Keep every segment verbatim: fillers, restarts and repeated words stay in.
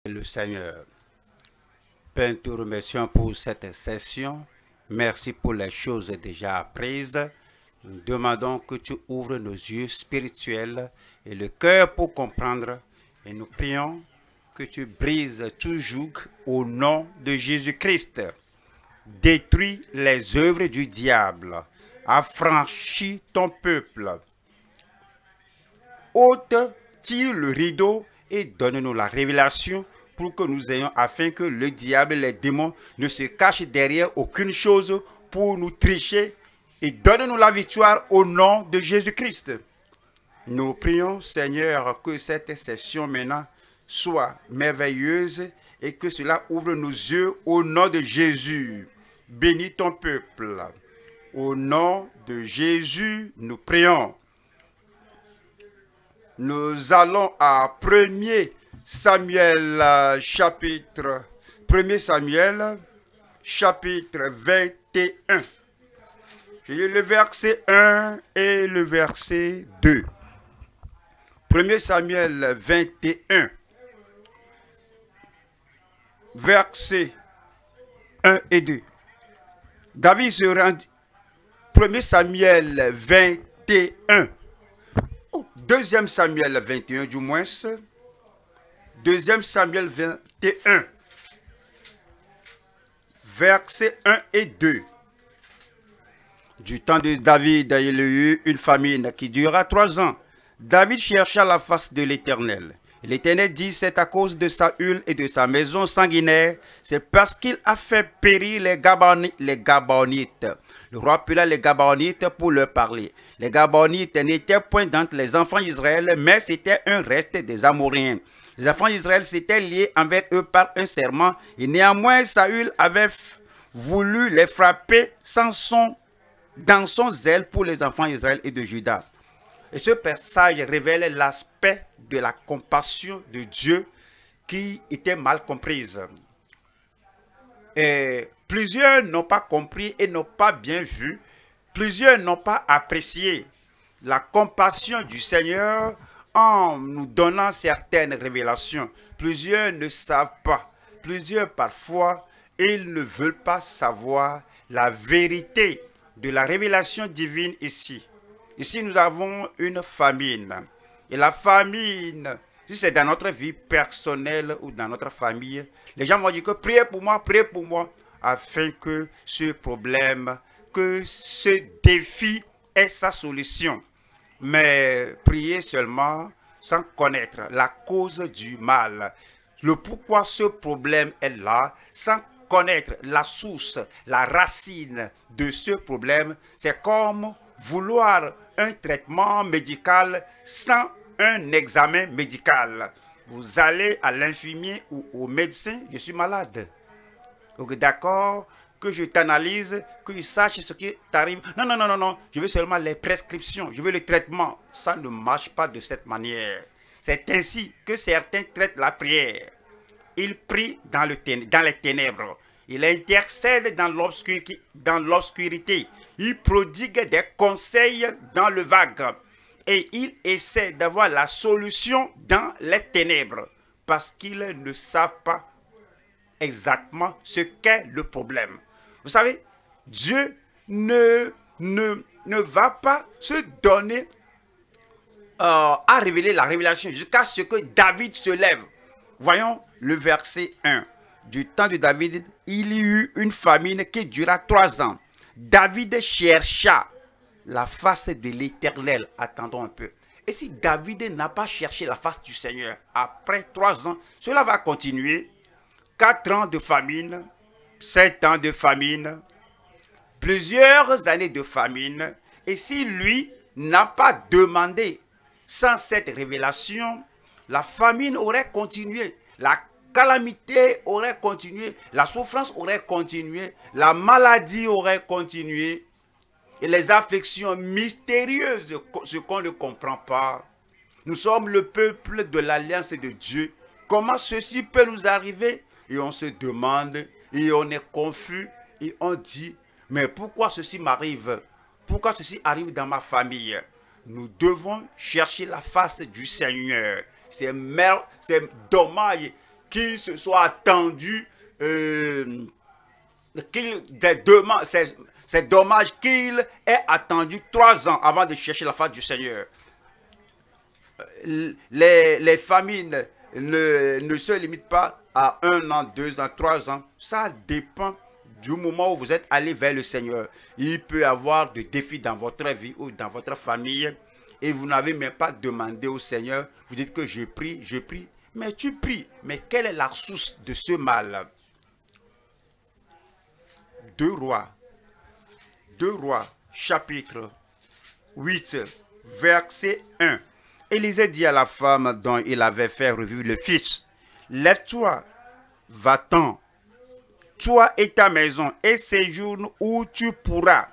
Le Seigneur. Père, nous te remercions pour cette session. Merci pour les choses déjà apprises. Nous demandons que tu ouvres nos yeux spirituels et le cœur pour comprendre. Et nous prions que tu brises tout joug au nom de Jésus-Christ. Détruis les œuvres du diable. Affranchis ton peuple. Ôte, tire le rideau et donne-nous la révélation pour que nous ayons, afin que le diable et les démons ne se cachent derrière aucune chose pour nous tricher, et donne-nous la victoire au nom de Jésus-Christ. Nous prions, Seigneur, que cette session maintenant soit merveilleuse et que cela ouvre nos yeux au nom de Jésus. Bénis ton peuple. Au nom de Jésus, nous prions. Nous allons à premier Samuel euh, chapitre premier Samuel chapitre vingt et un. J'ai lu le verset un et le verset deux. premier Samuel vingt et un. Verset un et deux. David se rendit. premier Samuel vingt et un. Deuxième Samuel vingt et un du moins. Deuxième Samuel vingt et un. Versets un et deux. Du temps de David, il y eut une famine qui dura trois ans. David chercha la face de l'Éternel. L'Éternel dit, c'est à cause de Saül et de sa maison sanguinaire, c'est parce qu'il a fait périr les, Gaboni, les Gabonites. Le roi appela les Gabonites pour leur parler. Les Gabonites n'étaient point d'entre les enfants d'Israël, mais c'était un reste des Amoréens. Les enfants d'Israël s'étaient liés envers eux par un serment, et néanmoins Saül avait voulu les frapper sans son, dans son zèle pour les enfants d'Israël et de Juda. Et ce passage révèle l'aspect de la compassion de Dieu qui était mal comprise. Et plusieurs n'ont pas compris et n'ont pas bien vu. Plusieurs n'ont pas apprécié la compassion du Seigneur en nous donnant certaines révélations. Plusieurs ne savent pas. Plusieurs parfois, ils ne veulent pas savoir la vérité de la révélation divine ici. Ici, nous avons une famine. Et la famine, si c'est dans notre vie personnelle ou dans notre famille, les gens vont dire que priez pour moi, priez pour moi, afin que ce problème, que ce défi ait sa solution. Mais priez seulement sans connaître la cause du mal, le pourquoi ce problème est là, sans connaître la source, la racine de ce problème, c'est comme vouloir un traitement médical sans un examen médical. Vous allez à l'infirmier ou au médecin, je suis malade. Donc d'accord, que je t'analyse, que je sache ce qui t'arrive. Non, non, non, non, non, je veux seulement les prescriptions, je veux le traitement. Ça ne marche pas de cette manière. C'est ainsi que certains traitent la prière. Ils prient dans, le dans les ténèbres. Ils intercèdent dans l'obscurité. Ils prodiguent des conseils dans le vague. Et ils essaient d'avoir la solution dans les ténèbres. Parce qu'ils ne savent pas exactement ce qu'est le problème. Vous savez, Dieu ne, ne, ne va pas se donner euh, à révéler la révélation jusqu'à ce que David se lève. Voyons le verset un. Du temps de David, il y eut une famine qui dura trois ans. David chercha la face de l'Éternel. Attendons un peu. Et si David n'a pas cherché la face du Seigneur, après trois ans, cela va continuer. Quatre ans de famine, sept ans de famine, plusieurs années de famine. Et si lui n'a pas demandé, sans cette révélation, la famine aurait continué. La calamité aurait continué, la souffrance aurait continué, la maladie aurait continué, et les afflictions mystérieuses, ce qu'on ne comprend pas. Nous sommes le peuple de l'alliance de Dieu. Comment ceci peut nous arriver? Et on se demande, et on est confus, et on dit, mais pourquoi ceci m'arrive? Pourquoi ceci arrive dans ma famille? Nous devons chercher la face du Seigneur. C'est dommage qui se soit attendu, euh, qu'il, des demandes, c'est, c'est dommage qu'il ait attendu trois ans avant de chercher la face du Seigneur. Les, les famines ne, ne se limitent pas à un an, deux ans, trois ans. Ça dépend du moment où vous êtes allé vers le Seigneur. Il peut y avoir des défis dans votre vie ou dans votre famille et vous n'avez même pas demandé au Seigneur. Vous dites que je prie, je prie. Mais tu pries. Mais quelle est la source de ce mal? Deux Rois. Deux Rois, chapitre huit, verset un. Élisée dit à la femme dont il avait fait revivre le fils, « Lève-toi, va-t'en, toi et ta maison, et séjourne où tu pourras.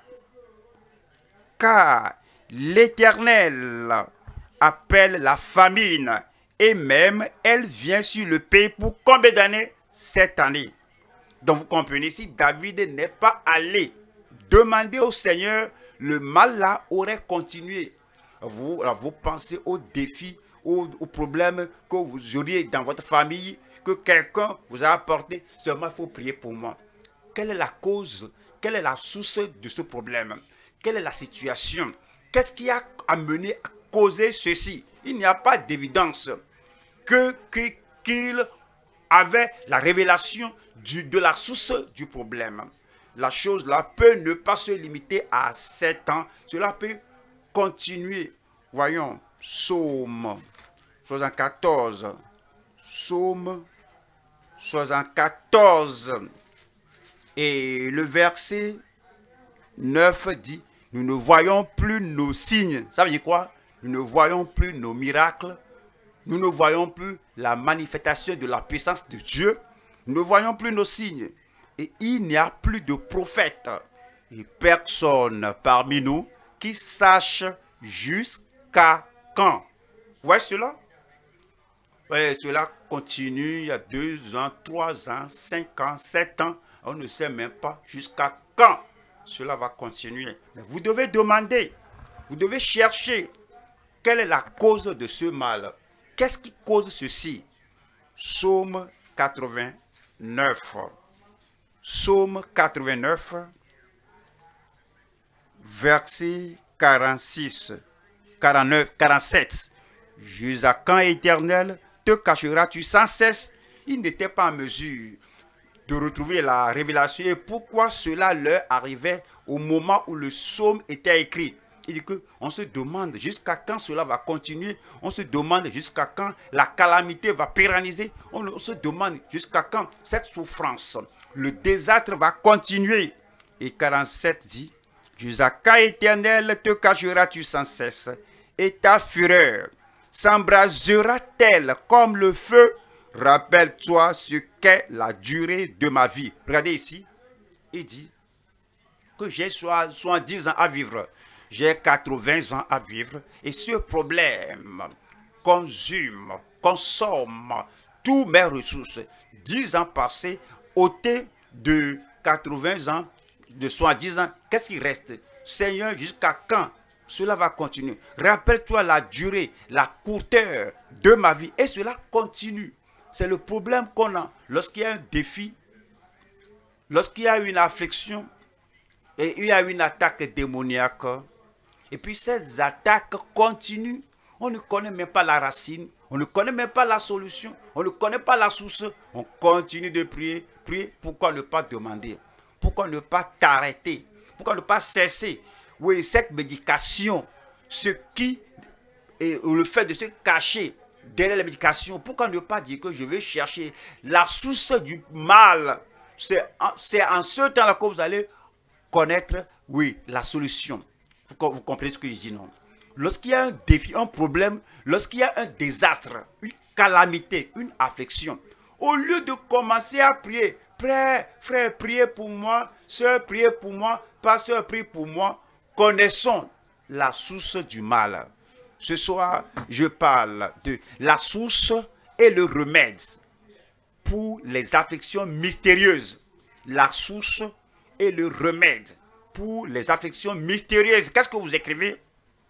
Car l'Éternel appelle la famine, et même elle vient sur le pays pour combien d'années? Sept années. » Donc vous comprenez ici, David n'est pas allé demander au Seigneur, le mal là aurait continué. Vous, alors vous pensez aux défis, aux, aux problèmes que vous auriez dans votre famille, que quelqu'un vous a apporté, seulement il faut prier pour moi. Quelle est la cause, quelle est la source de ce problème? Quelle est la situation? Qu'est-ce qui a amené à causer ceci? Il n'y a pas d'évidence que, que, qu'il avait la révélation du, de la source du problème. La chose là peut ne pas se limiter à sept ans, cela peut continuer. Voyons, Psaume soixante-quatorze. Psaume soixante-quatorze. Et le verset neuf dit, nous ne voyons plus nos signes. Ça veut dire quoi? Nous ne voyons plus nos miracles. Nous ne voyons plus la manifestation de la puissance de Dieu. Nous ne voyons plus nos signes. Et il n'y a plus de prophètes. Et personne parmi nous qui sache jusqu'à quand. Vous voyez cela? Oui, cela continue il y a deux ans, trois ans, cinq ans, sept ans. On ne sait même pas jusqu'à quand cela va continuer. Mais vous devez demander, vous devez chercher quelle est la cause de ce mal. Qu'est-ce qui cause ceci? Psaume quatre-vingt-neuf. Psaume quatre-vingt-neuf, verset quarante-six, quarante-neuf, quarante-sept. Jusqu'à quand, Éternel, te cacheras-tu sans cesse? Il n'était pas en mesure de retrouver la révélation. Et pourquoi cela leur arrivait au moment où le psaume était écrit? Il dit qu'on se demande jusqu'à quand cela va continuer. On se demande jusqu'à quand la calamité va pérenniser. On, on se demande jusqu'à quand cette souffrance, le désastre va continuer. Et quarante-sept dit, jusqu'à quand, Éternel, te cacheras-tu sans cesse, et ta fureur s'embrasera-t-elle comme le feu? Rappelle-toi ce qu'est la durée de ma vie. Regardez ici, il dit que j'ai soixante-dix ans à vivre. J'ai quatre-vingts ans à vivre. Et ce problème consume, consomme tous mes ressources. dix ans passés, ôté de quatre-vingts ans, de soixante-dix ans, qu'est-ce qui reste? Seigneur, jusqu'à quand cela va continuer? Rappelle-toi la durée, la courteur de ma vie. Et cela continue. C'est le problème qu'on a lorsqu'il y a un défi, lorsqu'il y a une affliction, et il y a une attaque démoniaque. Et puis ces attaques continuent. On ne connaît même pas la racine. On ne connaît même pas la solution. On ne connaît pas la source. On continue de prier. Prier. Pourquoi ne pas demander? Pourquoi ne pas t'arrêter? Pourquoi ne pas cesser? Oui, cette médication, ce qui est le fait de se cacher derrière la médication, pourquoi ne pas dire que je vais chercher la source du mal? C'est en, en ce temps-là que vous allez connaître, oui, la solution. Vous, vous comprenez ce que je dis, non? Lorsqu'il y a un défi, un problème, lorsqu'il y a un désastre, une calamité, une affliction, au lieu de commencer à prier, frère, frère, priez pour moi, sœur, priez pour moi, pasteur, priez pour moi, connaissons la source du mal. Ce soir, je parle de la source et le remède pour les afflictions mystérieuses. La source et le remède pour les afflictions mystérieuses. Qu'est-ce que vous écrivez?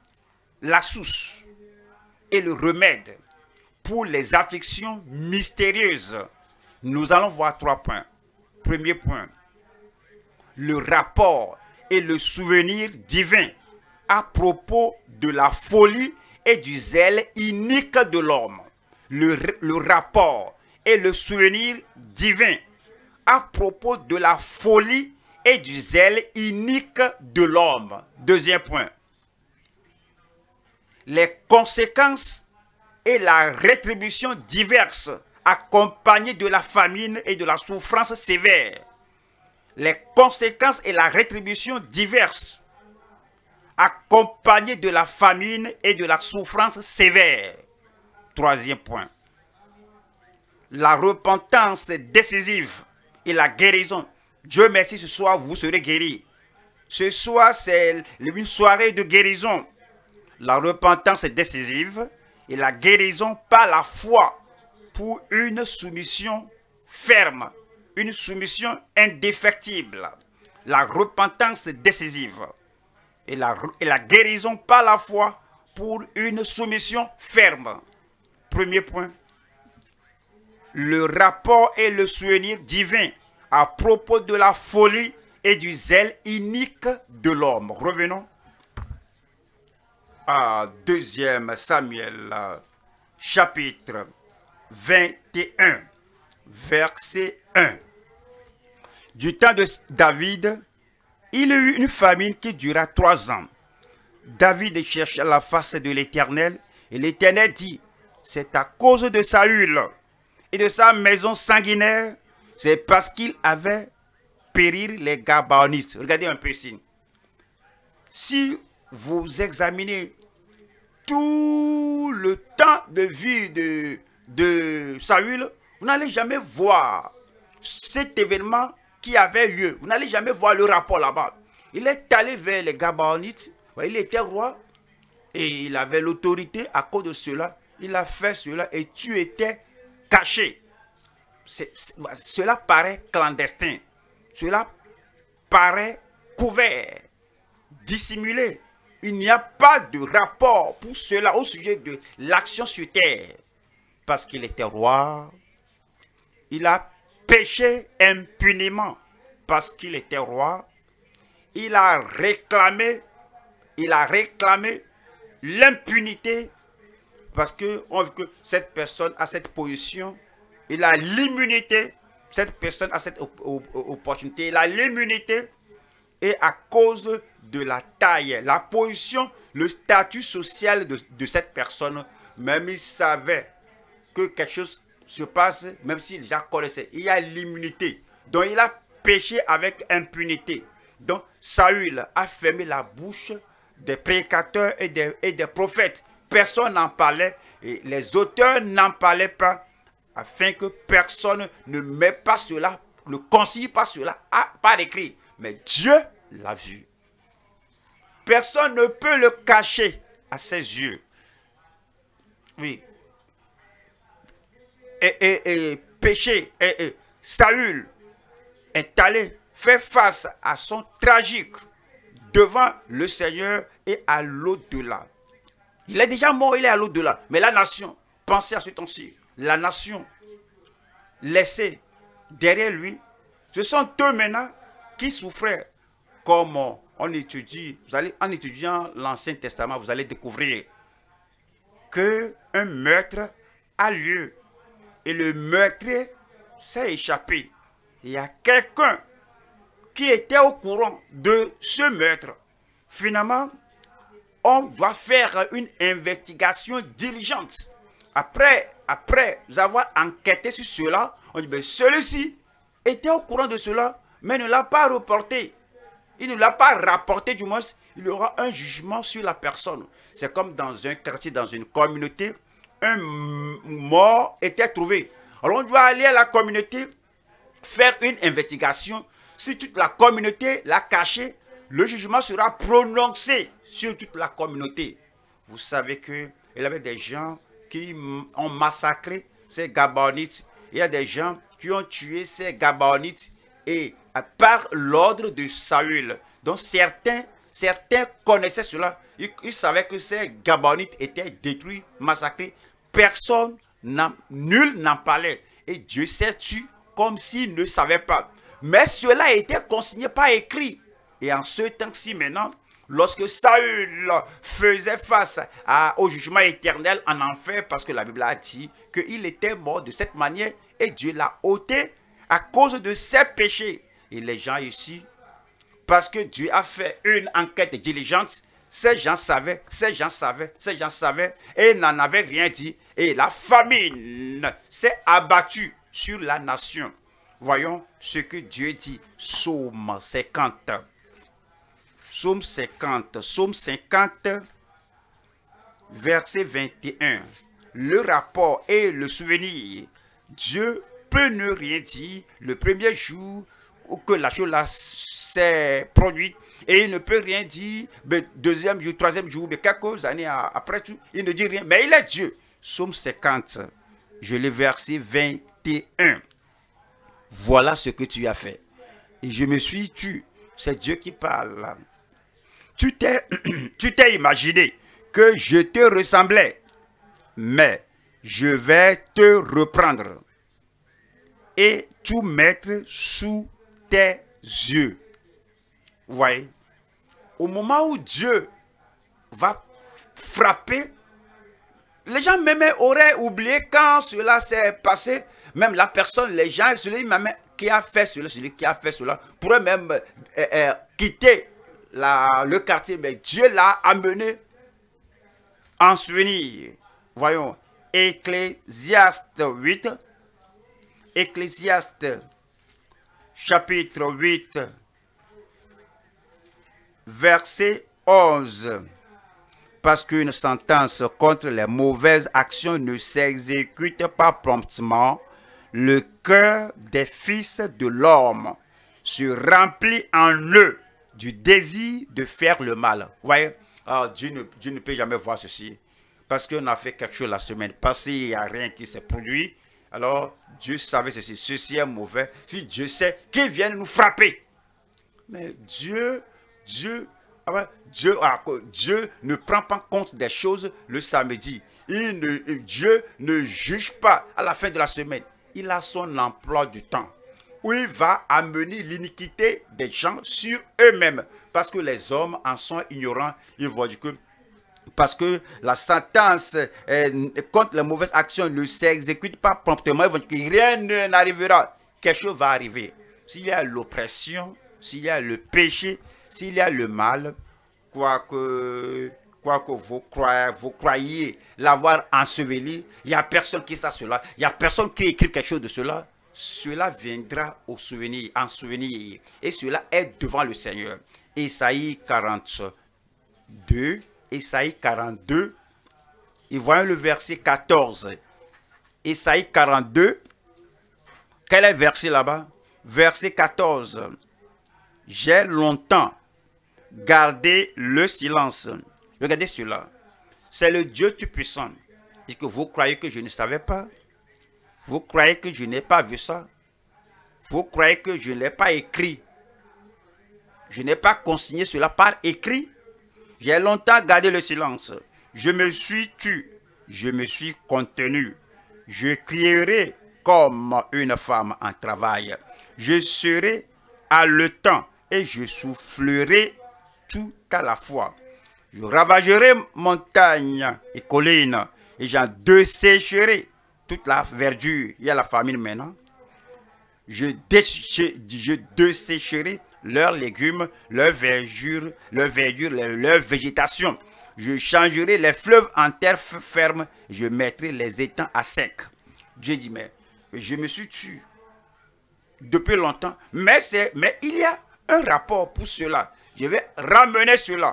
La source et le remède pour les afflictions mystérieuses. Nous allons voir trois points. Premier point, le rapport et le souvenir divin à propos de la folie et du zèle inique de l'homme. Le, le rapport et le souvenir divin à propos de la folie et du zèle inique de l'homme. Deuxième point, les conséquences et la rétribution diverses accompagnées de la famine et de la souffrance sévère. Les conséquences et la rétribution diverses accompagnées de la famine et de la souffrance sévère. Troisième point, la repentance décisive et la guérison. Dieu merci, ce soir vous serez guéris. Ce soir c'est une soirée de guérison. La repentance est décisive et la guérison par la foi pour une soumission ferme, une soumission indéfectible. La repentance est décisive et la, et la guérison par la foi pour une soumission ferme. Premier point, le rapport et le souvenir divin à propos de la folie et du zèle inique de l'homme. Revenons à deuxième Samuel, chapitre vingt et un, verset un. Du temps de David, il y eut une famine qui dura trois ans. David chercha la face de l'Éternel, et l'Éternel dit, c'est à cause de Saül et de sa maison sanguinaire, c'est parce qu'il avait périr les Gabaonites. Regardez un peu ici. Si vous examinez tout le temps de vie de, de Saül, vous n'allez jamais voir cet événement qui avait lieu. Vous n'allez jamais voir le rapport là-bas. Il est allé vers les Gabaonites. Il était roi et il avait l'autorité. À cause de cela, il a fait cela et tu étais caché. C'est, c'est, cela paraît clandestin. Cela paraît couvert, dissimulé. Il n'y a pas de rapport pour cela au sujet de l'action sur terre. Parce qu'il était roi, il a péché impunément. Parce qu'il était roi, il a réclamé, il a réclamé l'impunité. Parce que on veut que cette personne a cette position, il a l'immunité. Cette personne a cette opportunité, il a l'immunité. Et à cause de la taille, la position, le statut social de, de cette personne, même il savait que quelque chose se passe, même s'il déjà connaissait, il y a l'immunité. Donc il a péché avec impunité. Donc Saül a fermé la bouche des prédicateurs et des, et des prophètes. Personne n'en parlait et les auteurs n'en parlaient pas, afin que personne ne met pas cela, ne consigne pas cela à, par écrit. Mais Dieu l'a vu. Personne ne peut le cacher à ses yeux. Oui. Et, et, et péché, et, et Saül est allé faire face à son tragique devant le Seigneur et à l'au-delà. Il est déjà mort, il est à l'au-delà. Mais la nation, pensez à ce temps-ci, la nation laissée derrière lui, ce sont eux maintenant qui souffraient. Comme on étudie, vous allez, en étudiant l'Ancien Testament, vous allez découvrir qu'un meurtre a lieu. Et le meurtrier s'est échappé. Il y a quelqu'un qui était au courant de ce meurtre. Finalement, on doit faire une investigation diligente. Après, après avoir enquêté sur cela, on dit, ben, celui-ci était au courant de cela, mais ne l'a pas reporté. Il ne l'a pas rapporté, du moins, il y aura un jugement sur la personne. C'est comme dans un quartier, dans une communauté, un mort était trouvé. Alors on doit aller à la communauté, faire une investigation. Si toute la communauté l'a caché, le jugement sera prononcé sur toute la communauté. Vous savez qu'il y avait des gens qui ont massacré ces Gabaonites. Il y a des gens qui ont tué ces Gabaonites et par l'ordre de Saül. Donc certains, certains connaissaient cela. Ils, ils savaient que ces Gabaonites étaient détruits, massacrés. Personne, nul n'en parlait. et Dieu s'est tu comme s'il ne savait pas. Mais cela était consigné par écrit. Et en ce temps-ci maintenant, lorsque Saül faisait face à, au jugement éternel en enfer, parce que la Bible a dit qu'il était mort de cette manière et Dieu l'a ôté à cause de ses péchés. Et les gens ici, parce que Dieu a fait une enquête diligente, ces gens savaient, ces gens savaient, ces gens savaient et n'en avaient rien dit. Et la famine s'est abattue sur la nation. Voyons ce que Dieu dit. Psaume cinquante. Psaume cinquante. Psaume cinquante, verset vingt et un. Le rapport et le souvenir. Dieu peut ne rien dire le premier jour que la chose là s'est produite. Et il ne peut rien dire le deuxième jour, troisième jour, mais quelques années après tout, il ne dit rien. Mais il est Dieu. Psaume cinquante, je l'ai verset vingt et un. Voilà ce que tu as fait. Et je me suis tu. C'est Dieu qui parle. Tu t'es tu t'es imaginé que je te ressemblais. Mais je vais te reprendre et tout mettre sous tes yeux. Vous voyez? Au moment où Dieu va frapper, les gens même auraient oublié quand cela s'est passé. Même la personne, les gens, celui même qui a fait cela, celui qui a fait cela, pourrait même euh, euh, quitter la, le quartier. Mais Dieu l'a amené en souvenir. Voyons, Ecclésiaste huit, Ecclésiaste chapitre huit, verset onze. Parce qu'une sentence contre les mauvaises actions ne s'exécute pas promptement, le cœur des fils de l'homme se remplit en eux du désir de faire le mal. Vous voyez, ah, Dieu, ne, Dieu ne peut jamais voir ceci. Parce qu'on a fait quelque chose la semaine passée, il n'y a rien qui s'est produit. Alors, Dieu savait ceci. Ceci est mauvais. Si Dieu sait qu'il vient nous frapper. Mais Dieu, Dieu, Dieu, Dieu ne prend pas compte des choses le samedi. Il ne, Dieu ne juge pas à la fin de la semaine. Il a son emploi du temps où il va amener l'iniquité des gens sur eux-mêmes. Parce que les hommes en sont ignorants. Ils vont dire que parce que la sentence euh, contre les mauvaises actions ne s'exécute pas promptement, ils vont dire que rien n'arrivera. Quelque chose va arriver. S'il y a l'oppression, s'il y a le péché, s'il y a le mal, quoique, quoique vous croyez, vous croyez l'avoir enseveli, il n'y a personne qui sait cela, il n'y a personne qui écrit quelque chose de cela, cela viendra au souvenir, en souvenir. Et cela est devant le Seigneur. Ésaïe quarante-deux, Ésaïe quarante-deux, et voyons le verset quatorze. Ésaïe quarante-deux, quel est le verset là-bas? Verset quatorze. J'ai longtemps gardé le silence. Regardez cela. C'est le Dieu Tout-Puissant. Et que vous croyez que je ne savais pas? Vous croyez que je n'ai pas vu ça? Vous croyez que je ne l'ai pas écrit? Je n'ai pas consigné cela par écrit? J'ai longtemps gardé le silence. Je me suis tu. Je me suis contenu. Je crierai comme une femme en travail. Je serai haletant et je soufflerai tout à la fois. Je ravagerai montagne et collines et j'en dessécherai toute la verdure. Il y a la famine maintenant. Je, je, je dessécherai leurs légumes, leurs verdure, leur verdure, leur, leur végétation. Je changerai les fleuves en terre ferme, je mettrai les étangs à sec. Dieu dit, mais je me suis tué depuis longtemps, mais, mais il y a un rapport pour cela. Je vais ramener cela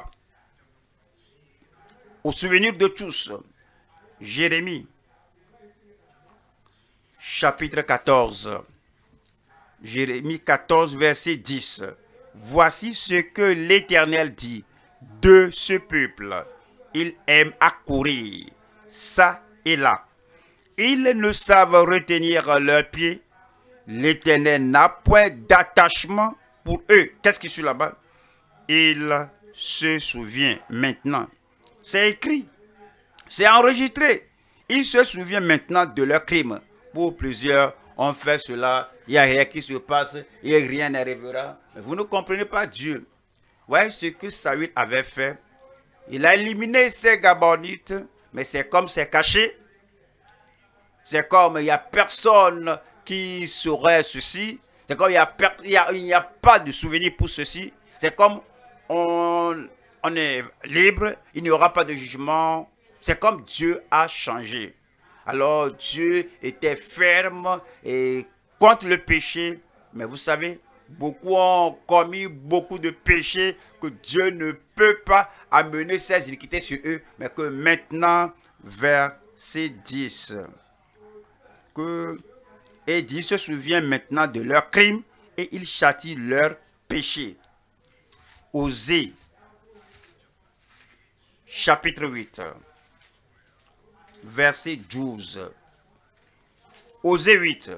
au souvenir de tous. Jérémie, chapitre quatorze. Jérémie quatorze, verset dix. Voici ce que l'Éternel dit de ce peuple. Ils aiment accourir, ça et là. Ils ne savent retenir leurs pieds. L'Éternel n'a point d'attachement pour eux. Qu'est-ce qui est sur là-bas? Il se souvient maintenant. C'est écrit. C'est enregistré. Il se souvient maintenant de leurs crimes. Pour plusieurs, on fait cela, il n'y a rien qui se passe, et rien n'arrivera. Vous ne comprenez pas Dieu. Voyez ce que Saül avait fait. Il a éliminé ces Gabonites, mais c'est comme c'est caché. C'est comme il n'y a personne qui saurait ceci. C'est comme il n'y a, a, a pas de souvenir pour ceci. C'est comme on, on est libre, il n'y aura pas de jugement. C'est comme Dieu a changé. Alors Dieu était ferme et contre le péché. Mais vous savez, beaucoup ont commis beaucoup de péchés que Dieu ne peut pas amener ses iniquités sur eux. Mais que maintenant, verset dix, que, et Dieu se souvient maintenant de leurs crimes et il châtie leurs péchés. Osée, chapitre huit, verset douze. Osée huit,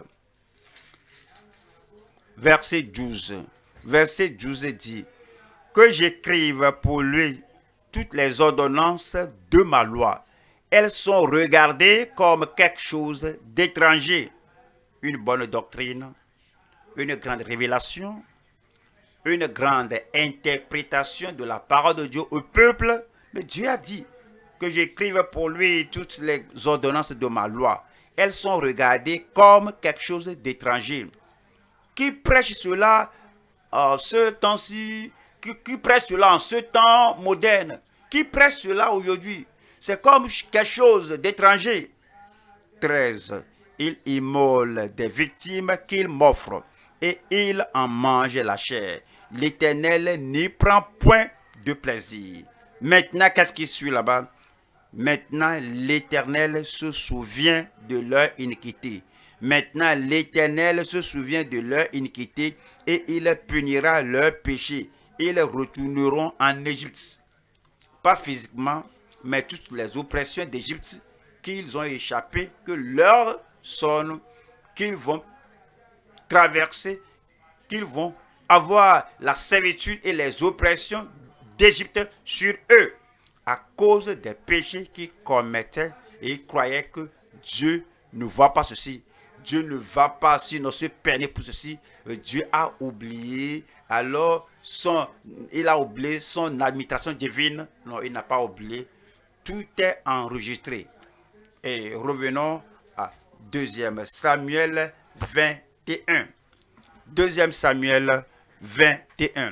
verset douze. Verset douze dit que j'écrive pour lui toutes les ordonnances de ma loi. Elles sont regardées comme quelque chose d'étranger. Une bonne doctrine, une grande révélation, une grande interprétation de la parole de Dieu au peuple. Mais Dieu a dit que j'écrive pour lui toutes les ordonnances de ma loi. Elles sont regardées comme quelque chose d'étranger. Qui prêche cela en ce temps-ci? Qui, qui prêche cela en ce temps moderne? Qui prêche cela aujourd'hui? C'est comme quelque chose d'étranger. treize. Il immole des victimes qu'il m'offre et il en mange la chair. L'Éternel n'y prend point de plaisir. Maintenant, qu'est-ce qui suit là-bas? Maintenant, l'Éternel se souvient de leur iniquité. Maintenant, l'Éternel se souvient de leur iniquité et il punira leur péché. Ils retourneront en Égypte. Pas physiquement, mais toutes les oppressions d'Égypte qu'ils ont échappé, que leur son, qu'ils vont traverser, qu'ils vont avoir la servitude et les oppressions d'Égypte sur eux à cause des péchés qu'ils commettaient et ils croyaient que Dieu ne voit pas ceci. Dieu ne va pas sinon se peiner pour ceci. Dieu a oublié. Alors, son, il a oublié son administration divine. Non, il n'a pas oublié. Tout est enregistré. Et revenons à deuxième Samuel vingt et un. deuxième Samuel vingt et un.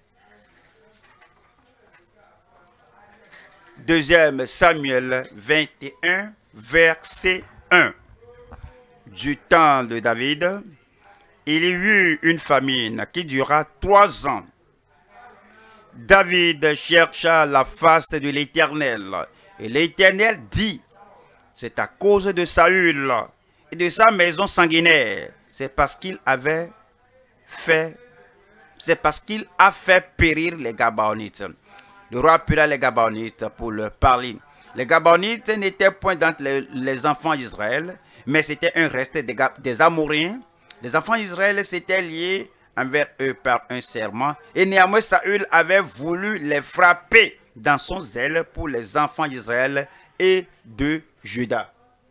deuxième Samuel vingt et un, verset un. Du temps de David, il y eut une famine qui dura trois ans. David chercha la face de l'Éternel. Et l'Éternel dit, c'est à cause de Saül et de sa maison sanguinaire. C'est parce qu'il avait fait, c'est parce qu'il a fait périr les Gabaonites. Le roi appela les Gabaonites pour leur parler. Les Gabaonites n'étaient point d'entre les, les enfants d'Israël, mais c'était un reste des, des Amoréens. Les enfants d'Israël s'étaient liés envers eux par un serment. Et néanmoins, Saül avait voulu les frapper dans son zèle pour les enfants d'Israël et de Juda.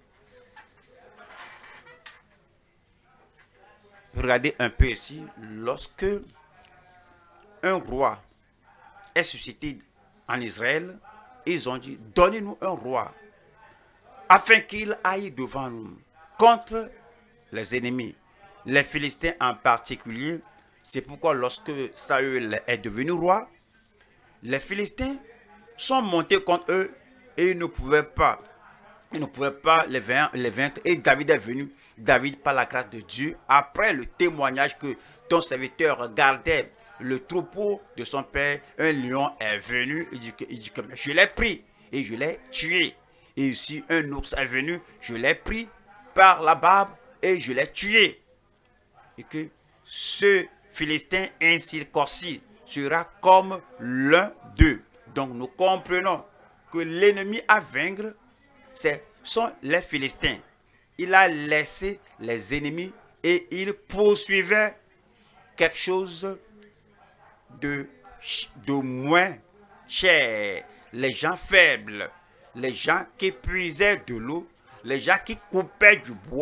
Regardez un peu ici, lorsque un roi est suscité en Israël, ils ont dit, donnez-nous un roi, afin qu'il aille devant nous, contre les ennemis, les Philistins en particulier. C'est pourquoi lorsque Saül est devenu roi, les Philistins sont montés contre eux et ils ne pouvaient pas, ils ne pouvaient pas les vaincre. Et David est venu. David, par la grâce de Dieu, après le témoignage que ton serviteur gardait le troupeau de son père, un lion est venu. Il dit que, il dit que je l'ai pris et je l'ai tué. Et ici, un ours est venu, je l'ai pris par la barbe et je l'ai tué. Et que ce Philistin incirconcis sera comme l'un d'eux. Donc nous comprenons que l'ennemi à vaincre, ce sont les Philistins. Il a laissé les ennemis et il poursuivait quelque chose de, de moins cher. Les gens faibles, les gens qui puisaient de l'eau, les gens qui coupaient du bois,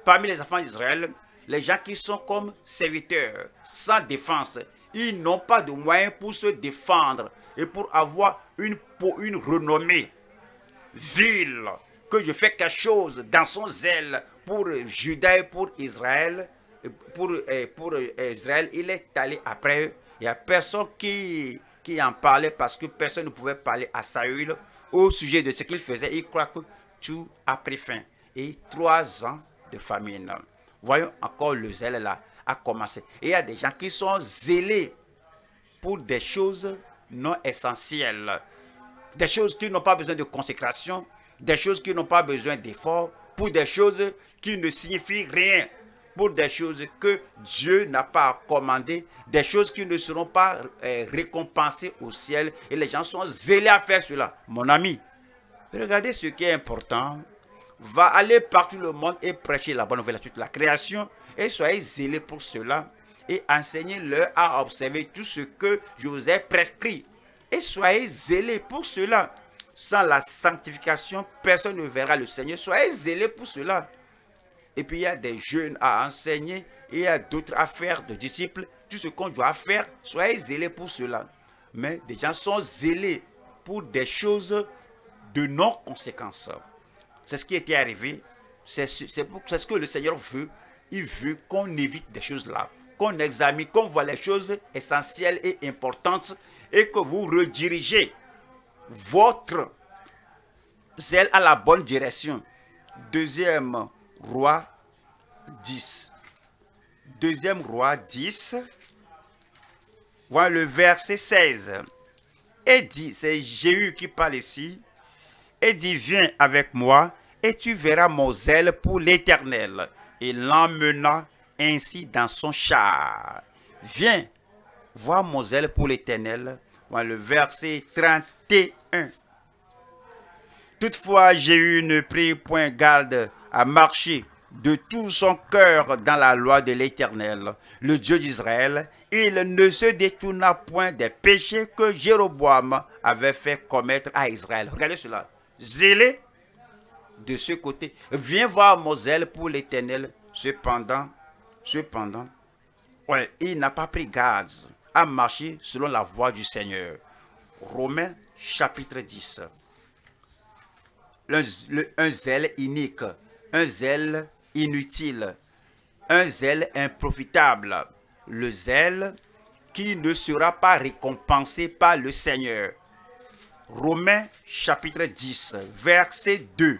parmi les enfants d'Israël, les gens qui sont comme serviteurs, sans défense, ils n'ont pas de moyens pour se défendre et pour avoir une, une renommée vile, que je fais quelque chose dans son zèle pour Juda et pour Israël. Pour, pour Israël, il est allé après eux. Il n'y a personne qui, qui en parlait parce que personne ne pouvait parler à Saül au sujet de ce qu'il faisait. Il croit que tout a pris fin. Et trois ans de famine. Voyons encore le zèle là a commencé. Et il y a des gens qui sont zélés pour des choses non essentielles. Des choses qui n'ont pas besoin de consécration. Des choses qui n'ont pas besoin d'effort. Pour des choses qui ne signifient rien. Pour des choses que Dieu n'a pas commandées. Des choses qui ne seront pas euh, récompensées au ciel. Et les gens sont zélés à faire cela. Mon ami, regardez ce qui est important. Va aller partout le monde et prêcher la bonne nouvelle à toute la création. Et soyez zélés pour cela. Et enseignez-leur à observer tout ce que je vous ai prescrit. Et soyez zélés pour cela. Sans la sanctification, personne ne verra le Seigneur. Soyez zélés pour cela. Et puis il y a des jeunes à enseigner. Et il y a d'autres à faire, de disciples. Tout ce qu'on doit faire, soyez zélés pour cela. Mais des gens sont zélés pour des choses de non-conséquence. C'est ce qui était arrivé. C'est ce que le Seigneur veut. Il veut qu'on évite des choses là. Qu'on examine, qu'on voit les choses essentielles et importantes. Et que vous redirigez votre zèle à la bonne direction. Deuxième roi dix. Deuxième roi dix. Voilà le verset seize. Et dit, c'est Jéhu qui parle ici. Et dit, viens avec moi et tu verras mon zèle pour l'Éternel. Et l'emmena ainsi dans son char. Viens voir mon zèle pour l'Éternel. Voilà le verset trente et un. Toutefois, Jéhu ne prit point garde à marcher de tout son cœur dans la loi de l'Éternel, le Dieu d'Israël. Il ne se détourna point des péchés que Jéroboam avait fait commettre à Israël. Regardez cela. Zélé de ce côté. Viens voir mon zèle pour l'Éternel. Cependant, cependant, ouais, il n'a pas pris garde à marcher selon la voie du Seigneur. Romains chapitre dix. Le, le, un zèle inique, un zèle inutile, un zèle improfitable, le zèle qui ne sera pas récompensé par le Seigneur. Romains chapitre dix, verset deux.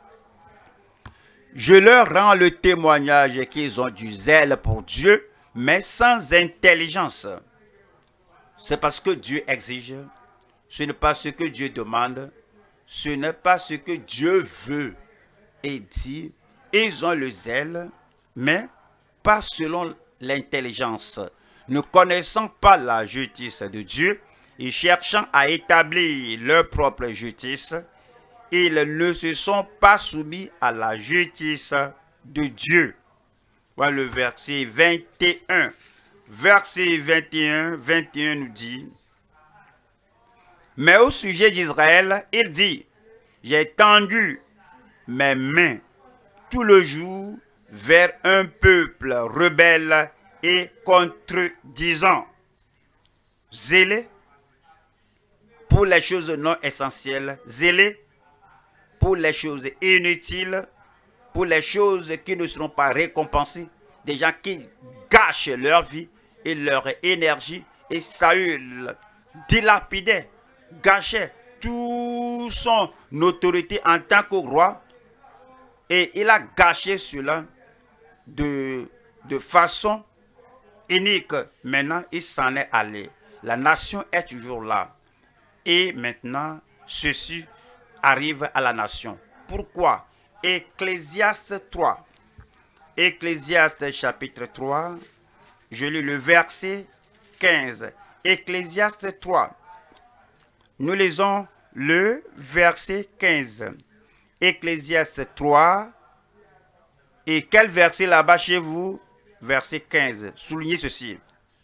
Je leur rends le témoignage qu'ils ont du zèle pour Dieu, mais sans intelligence. C'est parce que Dieu exige, ce n'est pas ce que Dieu demande, ce n'est pas ce que Dieu veut et dit. Ils ont le zèle, mais pas selon l'intelligence, ne connaissant pas la justice de Dieu et cherchant à établir leur propre justice, ils ne se sont pas soumis à la justice de Dieu. Voilà le verset vingt et un. Verset vingt et un, vingt et un nous dit, mais au sujet d'Israël, il dit, j'ai tendu mes mains tout le jour vers un peuple rebelle et contredisant, zélé pour les choses non essentielles, zélé pour les choses inutiles, pour les choses qui ne seront pas récompensées, des gens qui gâchent leur vie et leur énergie. Et Saül dilapidait, gâchait toute son autorité en tant que roi. Et il a gâché cela de, de façon unique. Maintenant, il s'en est allé. La nation est toujours là. Et maintenant, ceci arrive à la nation. Pourquoi? Ecclésiaste trois. Ecclésiaste chapitre trois. Je lis le verset quinze. Ecclésiaste trois. Nous lisons le verset quinze. Ecclésiaste trois. Et quel verset là-bas chez vous? Verset quinze. Soulignez ceci.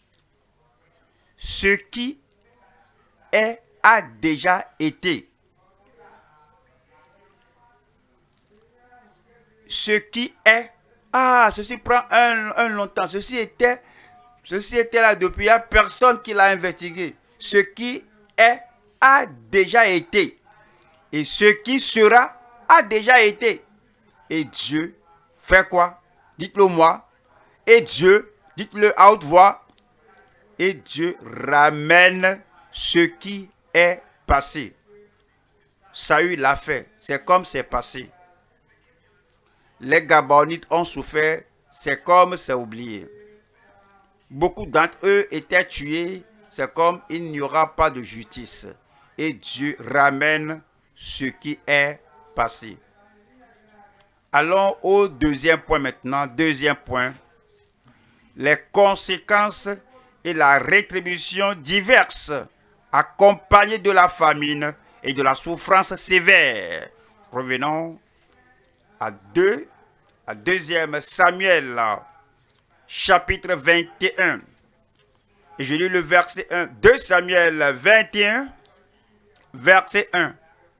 Ce qui est a déjà été. Ce qui est Ah, ceci prend un, un long temps. Ceci était, ceci était là depuis. Il n'y a personne qui l'a investigué. Ce qui est a déjà été. Et ce qui sera a déjà été. Et Dieu fait quoi? Dites-le moi. Et Dieu, dites-le à haute voix. Et Dieu ramène ce qui est passé. Saül l'a fait. C'est comme c'est passé. Les Gabonites ont souffert. C'est comme c'est oublié. Beaucoup d'entre eux étaient tués. C'est comme il n'y aura pas de justice. Et Dieu ramène ce qui est passé. Allons au deuxième point maintenant. Deuxième point. Les conséquences et la rétribution diverses accompagnées de la famine et de la souffrance sévère. Revenons à deux, à deuxième Samuel, chapitre vingt et un. Et je lis le verset un. deux Samuel vingt et un, verset un.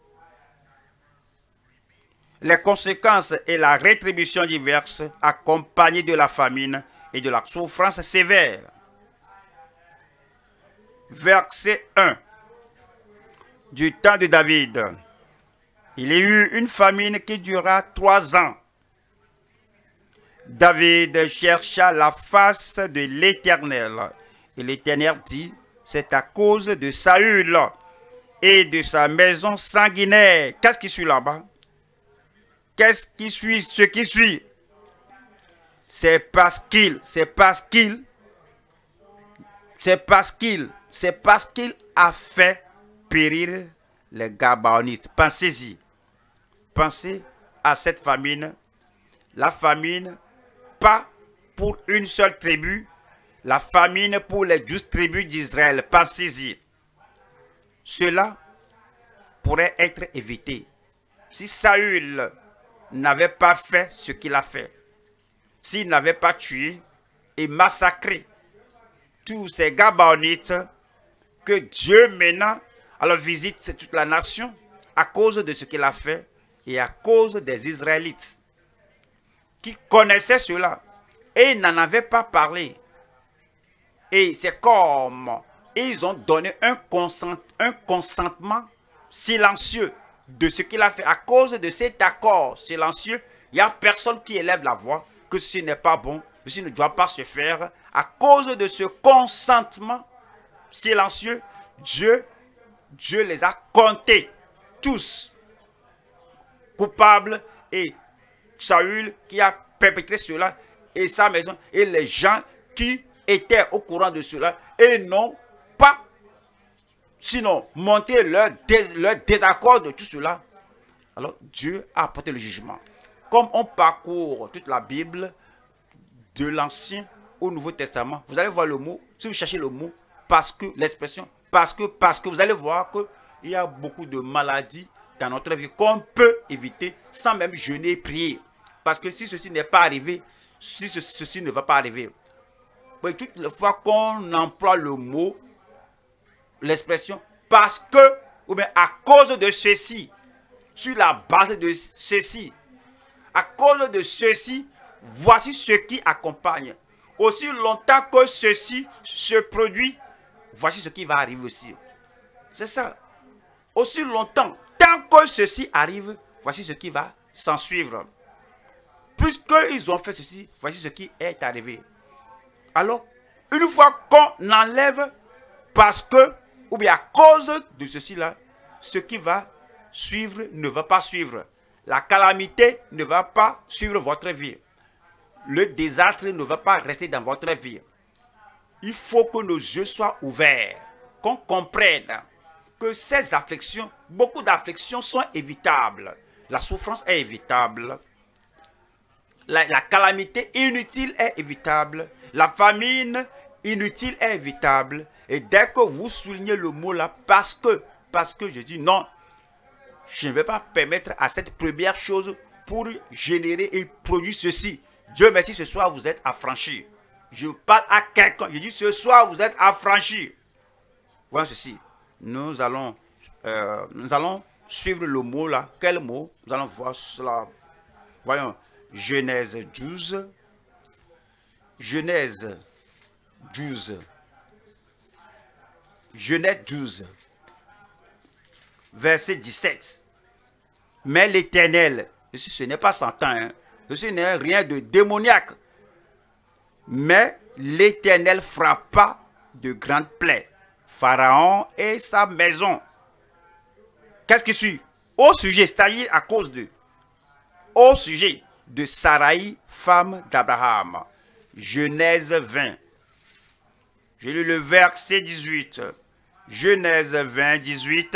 Les conséquences et la rétribution diverses accompagnées de la famine et de la souffrance sévère. Verset un. Du temps de David, il y eut une famine qui dura trois ans. David chercha la face de l'Éternel. Et l'Éternel dit, c'est à cause de Saül et de sa maison sanguinaire. Qu'est-ce qui suit là-bas? Qu'est-ce qui suit? Ce qui suit, c'est parce qu'il, c'est parce qu'il, c'est parce qu'il, c'est parce qu'il a fait périr les Gabonites. Pensez-y. Pensez à cette famine. La famine, pas pour une seule tribu, la famine pour les douze tribus d'Israël. Pensez-y. Cela pourrait être évité si Saül n'avait pas fait ce qu'il a fait. S'il n'avait pas tué et massacré tous ces Gabonites que Dieu maintenant alors visite toute la nation à cause de ce qu'il a fait et à cause des Israélites qui connaissaient cela et n'en avaient pas parlé. Et c'est comme ils ont donné un, consent, un consentement silencieux de ce qu'il a fait. À cause de cet accord silencieux, il n'y a personne qui élève la voix que ceci n'est pas bon, ceci ne doit pas se faire. À cause de ce consentement silencieux, Dieu, Dieu les a comptés tous coupables, et Saül qui a perpétré cela et sa maison et les gens qui étaient au courant de cela et n'ont pas sinon montré leur, dés, leur désaccord de tout cela. Alors Dieu a apporté le jugement. Comme on parcourt toute la Bible de l'Ancien au Nouveau Testament, vous allez voir le mot, si vous cherchez le mot, parce que, l'expression, parce que, parce que, vous allez voir qu'il y a beaucoup de maladies dans notre vie qu'on peut éviter sans même jeûner et prier. Parce que si ceci n'est pas arrivé, si ce, ceci ne va pas arriver. Mais toutes les fois qu'on emploie le mot, l'expression, parce que, ou bien à cause de ceci, sur la base de ceci, à cause de ceci, voici ce qui accompagne. Aussi longtemps que ceci se produit, voici ce qui va arriver aussi. C'est ça. Aussi longtemps, tant que ceci arrive, voici ce qui va s'en suivre. Puisqu'ils ont fait ceci, voici ce qui est arrivé. Alors, une fois qu'on enlève parce que, ou bien à cause de ceci-là, ce qui va suivre ne va pas suivre. La calamité ne va pas suivre votre vie. Le désastre ne va pas rester dans votre vie. Il faut que nos yeux soient ouverts, qu'on comprenne que ces afflictions, beaucoup d'afflictions sont évitables. La souffrance est évitable. La, la calamité inutile est évitable. La famine inutile est évitable. Et dès que vous soulignez le mot là, parce que, parce que je dis non, je ne vais pas permettre à cette première chose pour générer et produire ceci. Dieu merci, ce soir vous êtes affranchis. Je parle à quelqu'un, je dis ce soir vous êtes affranchis. Voyons ceci. Nous allons, euh, nous allons suivre le mot là. Quel mot? Nous allons voir cela. Voyons. Genèse douze. Genèse douze. Genèse douze. Verset dix-sept. Mais l'Éternel, ici ce n'est pas Satan, hein, ce n'est rien de démoniaque. Mais l'Éternel frappa de grandes plaies Pharaon et sa maison. Qu'est-ce qui suit? Au sujet, c'est-à-dire à cause de, au sujet de Sarai, femme d'Abraham. Genèse vingt. Je lis le verset dix-huit. Genèse vingt, dix-huit.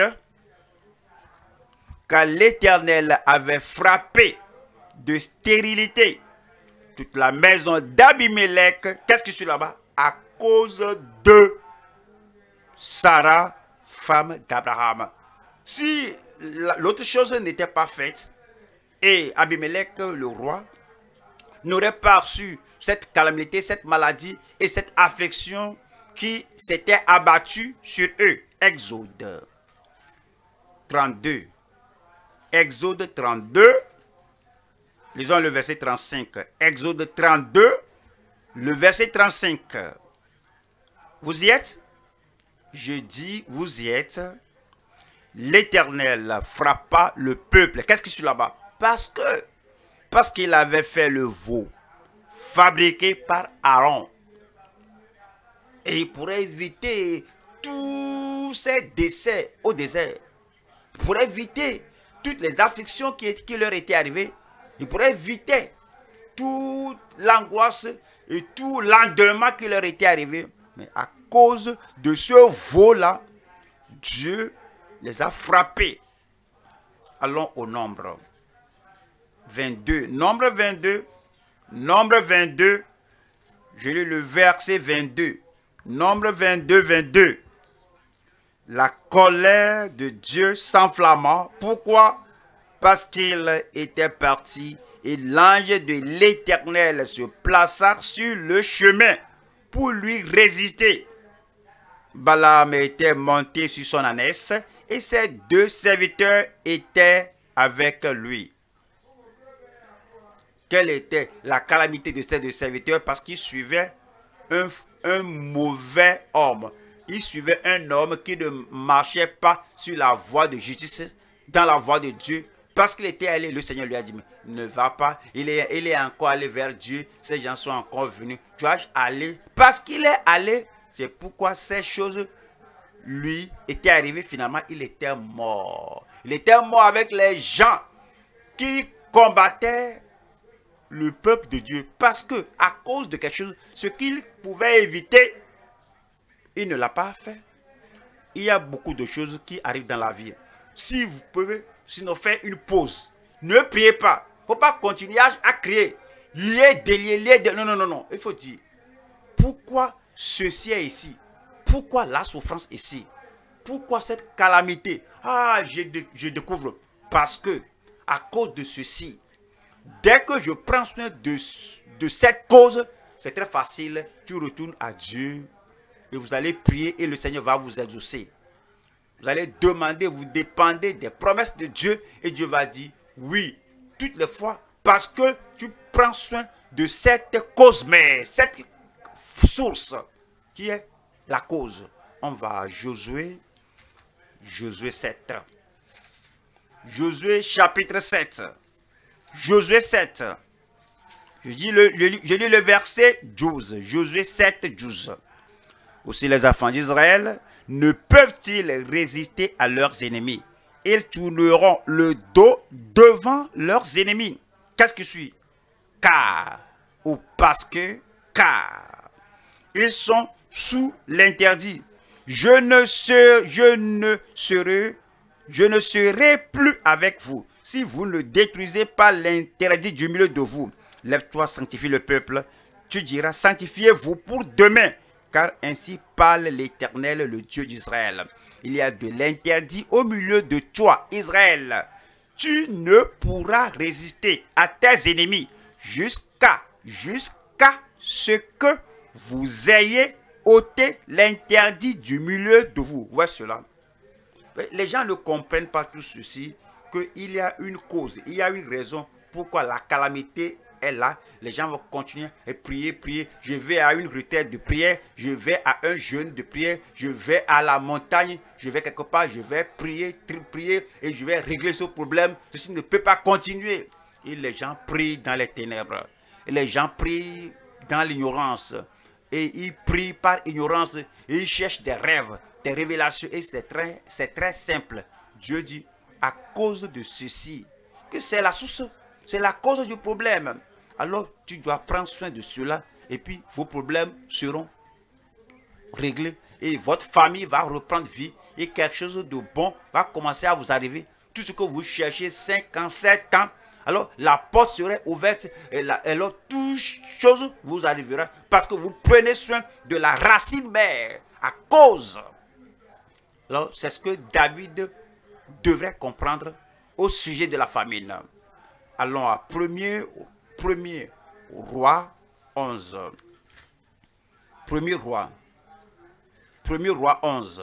Car l'Éternel avait frappé de stérilité toute la maison d'Abimelech. Qu'est-ce qui suit là-bas? À cause de Sarah, femme d'Abraham. Si l'autre chose n'était pas faite, et Abimelech, le roi, n'aurait pas reçu cette calamité, cette maladie et cette affection qui s'était abattue sur eux. Exode trente-deux. Exode trente-deux. Lisons le verset trente-cinq. Exode trente-deux, le verset trente-cinq. Vous y êtes? Je dis, vous y êtes. L'Éternel frappa le peuple. Qu'est-ce qui est là-bas? Parce que, parce qu'il avait fait le veau, fabriqué par Aaron. Et il pourrait éviter tous ces décès au désert. Il pourrait éviter toutes les afflictions qui, qui leur étaient arrivées. Il pourrait éviter toute l'angoisse et tout l'endeuillement qui leur était arrivé. Mais à cause de ce veau-là, Dieu les a frappés. Allons au nombre. vingt-deux. Nombre vingt-deux. Nombre vingt-deux. Je lis le verset vingt-deux. Nombre vingt-deux, vingt-deux. La colère de Dieu s'enflamma. Pourquoi? Parce qu'il était parti et l'ange de l'Éternel se plaça sur le chemin pour lui résister. Balaam était monté sur son ânesse et ses deux serviteurs étaient avec lui. Quelle était la calamité de ces deux serviteurs? Parce qu'ils suivaient un, un mauvais homme. Ils suivaient un homme qui ne marchait pas sur la voie de justice, dans la voie de Dieu. Parce qu'il était allé, le Seigneur lui a dit, mais ne va pas, il est, il est encore allé vers Dieu, ces gens sont encore venus, tu dois aller. Parce qu'il est allé, c'est pourquoi ces choses lui étaient arrivées, finalement il était mort. Il était mort avec les gens qui combattaient le peuple de Dieu. Parce que, à cause de quelque chose, ce qu'il pouvait éviter, il ne l'a pas fait. Il y a beaucoup de choses qui arrivent dans la vie. Si vous pouvez, sinon faire une pause. Ne priez pas. Il ne faut pas continuer à crier. Lier, délier, lier, délier. Non, non, non, non. Il faut dire, pourquoi ceci est ici? Pourquoi la souffrance ici? Pourquoi cette calamité? Ah, je, je découvre. Parce que, à cause de ceci, dès que je prends soin de, de cette cause, c'est très facile. Tu retournes à Dieu et vous allez prier et le Seigneur va vous exaucer. Vous allez demander, vous dépendez des promesses de Dieu et Dieu va dire oui, toutes les fois, parce que tu prends soin de cette cause mère, cette source qui est la cause. On va à Josué, Josué sept. Josué chapitre sept. Josué sept. Je lis le, le, je lis le verset douze. Josué sept, douze. Aussi les enfants d'Israël ne peuvent-ils résister à leurs ennemis? Ils tourneront le dos devant leurs ennemis. Qu'est-ce qui suit? Car, ou parce que, car, ils sont sous l'interdit. Je ne serai, je ne serai, je ne serai plus avec vous si vous ne détruisez pas l'interdit du milieu de vous. Lève-toi, sanctifie le peuple. Tu diras, sanctifiez-vous pour demain. Car ainsi parle l'Éternel, le Dieu d'Israël. Il y a de l'interdit au milieu de toi, Israël. Tu ne pourras résister à tes ennemis jusqu'à, jusqu'à ce que vous ayez ôté l'interdit du milieu de vous. Voici cela. Les gens ne comprennent pas tout ceci, qu'il y a une cause, il y a une raison pourquoi la calamité est là, les gens vont continuer à prier, prier. Je vais à une retraite de prière, je vais à un jeûne de prière, je vais à la montagne, je vais quelque part, je vais prier, prier et je vais régler ce problème. Ceci ne peut pas continuer. Et les gens prient dans les ténèbres. Et les gens prient dans l'ignorance. Et ils prient par ignorance. Et ils cherchent des rêves, des révélations. Et c'est très, c'est très simple. Dieu dit, à cause de ceci, que c'est la source, c'est la cause du problème. Alors tu dois prendre soin de cela. Et puis vos problèmes seront réglés. Et votre famille va reprendre vie. Et quelque chose de bon va commencer à vous arriver. Tout ce que vous cherchez, cinq ans, sept ans, alors la porte serait ouverte et, la, et alors toute chose vous arrivera parce que vous prenez soin de la racine mère à cause. Alors c'est ce que David devrait comprendre au sujet de la famine. Allons à premier, premier roi onze. Premier roi. Premier roi onze.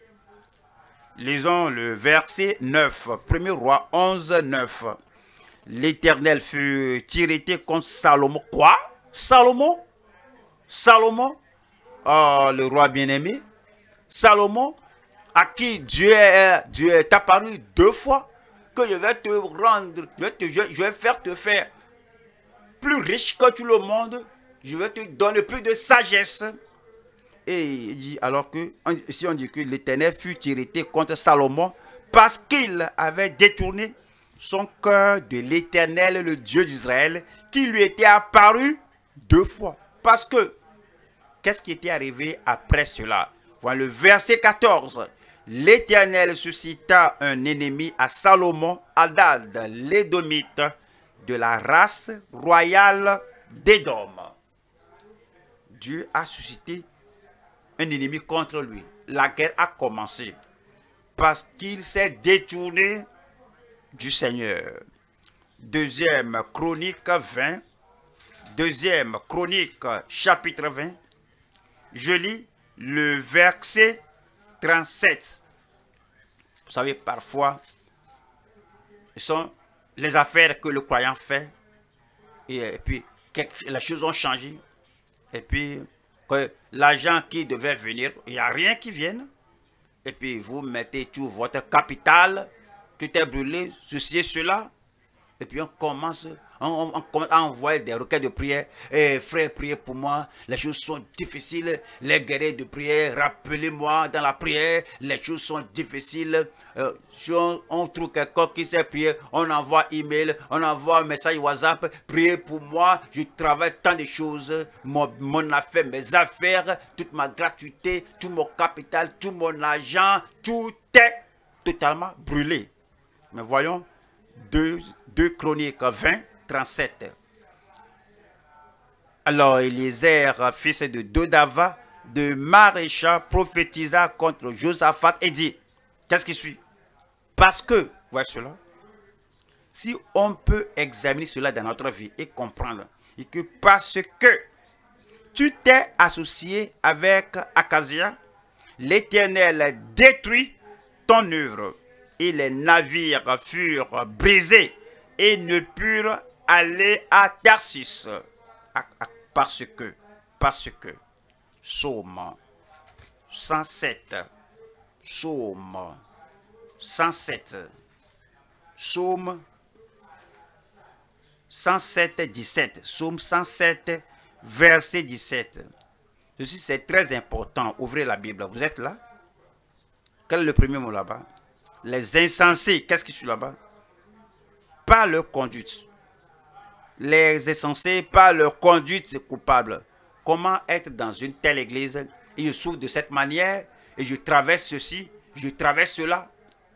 Lisons le verset neuf. Premier roi onze, neuf. L'Éternel fut irrité contre Salomon. Quoi? Salomon? Salomon? Oh, le roi bien-aimé. Salomon, à qui Dieu est, Dieu est apparu deux fois, que je vais te rendre, je vais, te, je vais faire te faire plus riche que tout le monde, je vais te donner plus de sagesse. Et il dit alors que, si on dit que l'Éternel fut irrité contre Salomon, parce qu'il avait détourné son cœur de l'Éternel, le Dieu d'Israël, qui lui était apparu deux fois. Parce que, qu'est-ce qui était arrivé après cela? Voilà le verset quatorze. L'Éternel suscita un ennemi à Salomon, Hadad, l'Édomite, de la race royale d'Édom. Dieu a suscité un ennemi contre lui. La guerre a commencé parce qu'il s'est détourné du Seigneur. Deuxième Chronique vingt. Deuxième Chronique chapitre vingt. Je lis le verset trente-sept. Vous savez, parfois, ce sont les affaires que le croyant fait. Et, et puis, quelque, les choses ont changé. Et puis, l'argent qui devait venir, il n'y a rien qui vienne. Et puis, vous mettez tout votre capital, tout est brûlé, ceci et cela. Et puis, on commence, on, on commence à envoyer des requêtes de prière. Et frère, priez pour moi. Les choses sont difficiles. Les guerriers de prière, rappelez-moi dans la prière. Les choses sont difficiles. Euh, si on, on trouve quelqu'un qui sait prier, on envoie email, on envoie un message WhatsApp. Priez pour moi. Je travaille tant de choses. Mon, mon affaire, mes affaires, toute ma gratuité, tout mon capital, tout mon argent, tout est totalement brûlé. Mais voyons, deux, deux Chroniques vingt, trente-sept. Alors Eliezer, fils de Dodava, de Marécha, prophétisa contre Josaphat et dit, qu'est-ce qui suit? Parce que, voyez cela, si on peut examiner cela dans notre vie et comprendre, et que parce que tu t'es associé avec Akazia, l'Éternel détruit ton œuvre. Et les navires furent brisés et ne purent aller à Tarsis. Parce que, parce que, Psaume cent sept, Psaume cent sept, Psaume cent sept, dix-sept, Psaume cent sept, verset dix-sept. Ceci, c'est très important. Ouvrez la Bible. Vous êtes là? Quel est le premier mot là-bas? Les insensés, qu'est-ce qui est là-bas? Pas leur conduite. Les insensés, pas leur conduite coupable. Comment être dans une telle église et je souffre de cette manière et je traverse ceci, je traverse cela?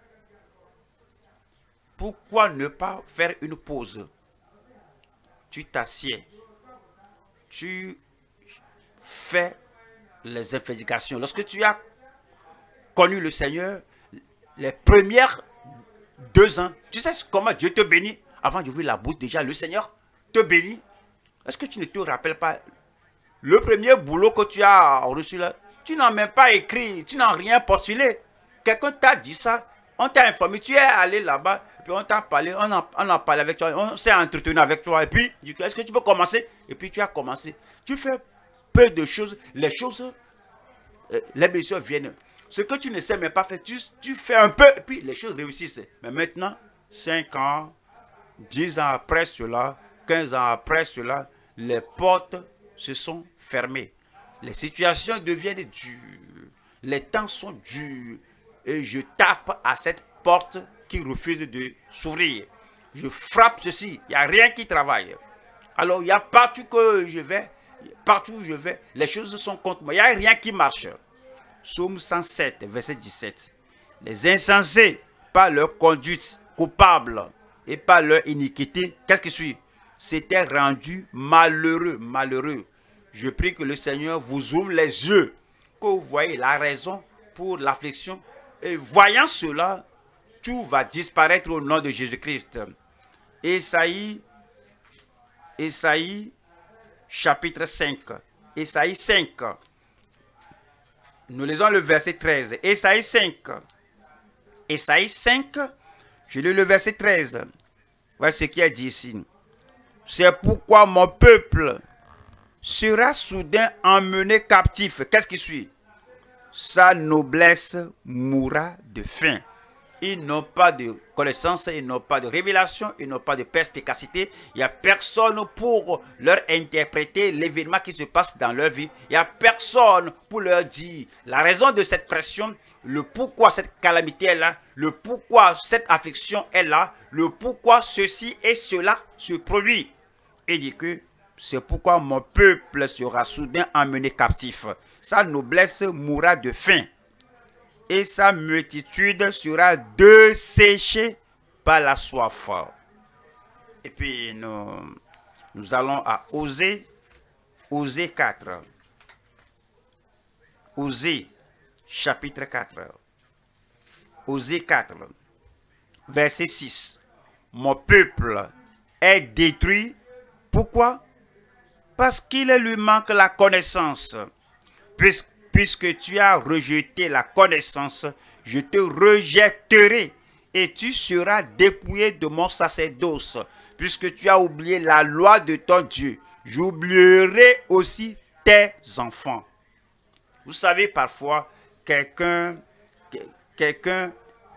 Pourquoi ne pas faire une pause? Tu t'assieds, tu fais les investigations. Lorsque tu as connu le Seigneur, les premières deux ans, tu sais comment Dieu te bénit? Avant d'ouvrir la bouche, déjà, le Seigneur te bénit. Est-ce que tu ne te rappelles pas le premier boulot que tu as reçu là? Tu n'as même pas écrit, tu n'as rien postulé. Quelqu'un t'a dit ça, on t'a informé, tu es allé là-bas, puis on t'a parlé, on a, on a parlé avec toi, on s'est entretenu avec toi, et puis, est-ce que tu peux commencer? Et puis tu as commencé. Tu fais peu de choses, les choses, euh, les blessures viennent. Ce que tu ne sais même pas faire, tu, tu fais un peu, et puis les choses réussissent. Mais maintenant, cinq ans, dix ans après cela, quinze ans après cela, les portes se sont fermées. Les situations deviennent dures. Les temps sont durs. Et je tape à cette porte qui refuse de s'ouvrir. Je frappe ceci. Il n'y a rien qui travaille. Alors, il y a partout que je vais, partout où je vais, les choses sont contre moi. Il n'y a rien qui marche. Psaume cent sept, verset dix-sept. Les insensés, par leur conduite coupable et par leur iniquité, qu'est-ce qui suit? S'étaient rendus malheureux, malheureux. Je prie que le Seigneur vous ouvre les yeux, que vous voyez la raison pour l'affliction. Et voyant cela, tout va disparaître au nom de Jésus-Christ. Ésaïe, Ésaïe, chapitre cinq. Ésaïe cinq. Nous lisons le verset treize. Ésaïe cinq. Ésaïe cinq, je lis le verset treize. Voilà ce qui est dit ici. C'est pourquoi mon peuple sera soudain emmené captif. Qu'est-ce qui suit? Sa noblesse mourra de faim. Ils n'ont pas de connaissance, ils n'ont pas de révélation, ils n'ont pas de perspicacité. Il n'y a personne pour leur interpréter l'événement qui se passe dans leur vie. Il n'y a personne pour leur dire la raison de cette pression, le pourquoi cette calamité est là, le pourquoi cette affliction est là, le pourquoi ceci et cela se produit. Et dit que c'est pourquoi mon peuple sera soudain emmené captif. Sa noblesse mourra de faim. Et sa multitude sera desséchée par la soif. Et puis nous, nous allons à Osée, Osée quatre. Osée, chapitre quatre. Osée quatre, verset six. Mon peuple est détruit. Pourquoi? Parce qu'il lui manque la connaissance. Puisque Puisque tu as rejeté la connaissance, je te rejetterai et tu seras dépouillé de mon sacerdoce. Puisque tu as oublié la loi de ton Dieu, j'oublierai aussi tes enfants. Vous savez, parfois, quelqu'un quelqu'un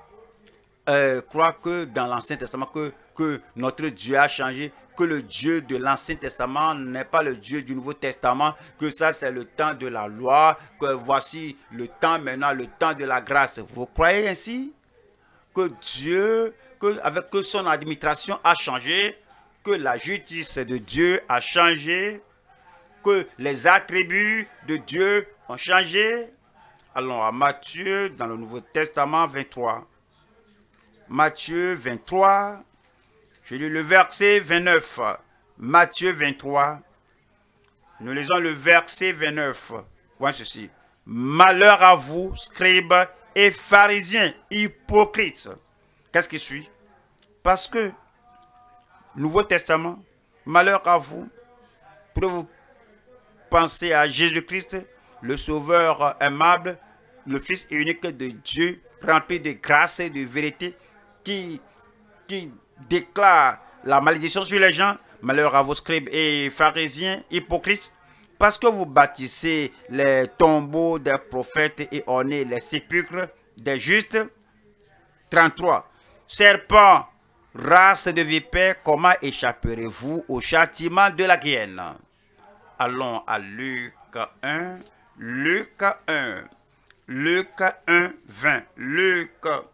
euh, croit que dans l'Ancien Testament, que, que notre Dieu a changé, que le Dieu de l'Ancien Testament n'est pas le Dieu du Nouveau Testament, que ça c'est le temps de la loi, que voici le temps maintenant, le temps de la grâce. Vous croyez ainsi? Que Dieu, que, avec que son administration a changé, que la justice de Dieu a changé, que les attributs de Dieu ont changé? Allons à Matthieu dans le Nouveau Testament vingt-trois. Matthieu vingt-trois. Je lis le verset vingt-neuf. Matthieu vingt-trois. Nous lisons le verset vingt-neuf. Voyez ceci. Malheur à vous, scribes et pharisiens, hypocrites. Qu'est-ce qui suit? Parce que, Nouveau Testament, malheur à vous, pour vous penser à Jésus-Christ, le Sauveur aimable, le Fils unique de Dieu, rempli de grâce et de vérité, qui, qui déclare la malédiction sur les gens. Malheur à vos scribes et pharisiens hypocrites, parce que vous bâtissez les tombeaux des prophètes et ornez les sépulcres des justes. trente-trois. Serpents, race de vipères, comment échapperez-vous au châtiment de la guienne? Allons à Luc un. Luc un. Luc un, vingt. Luc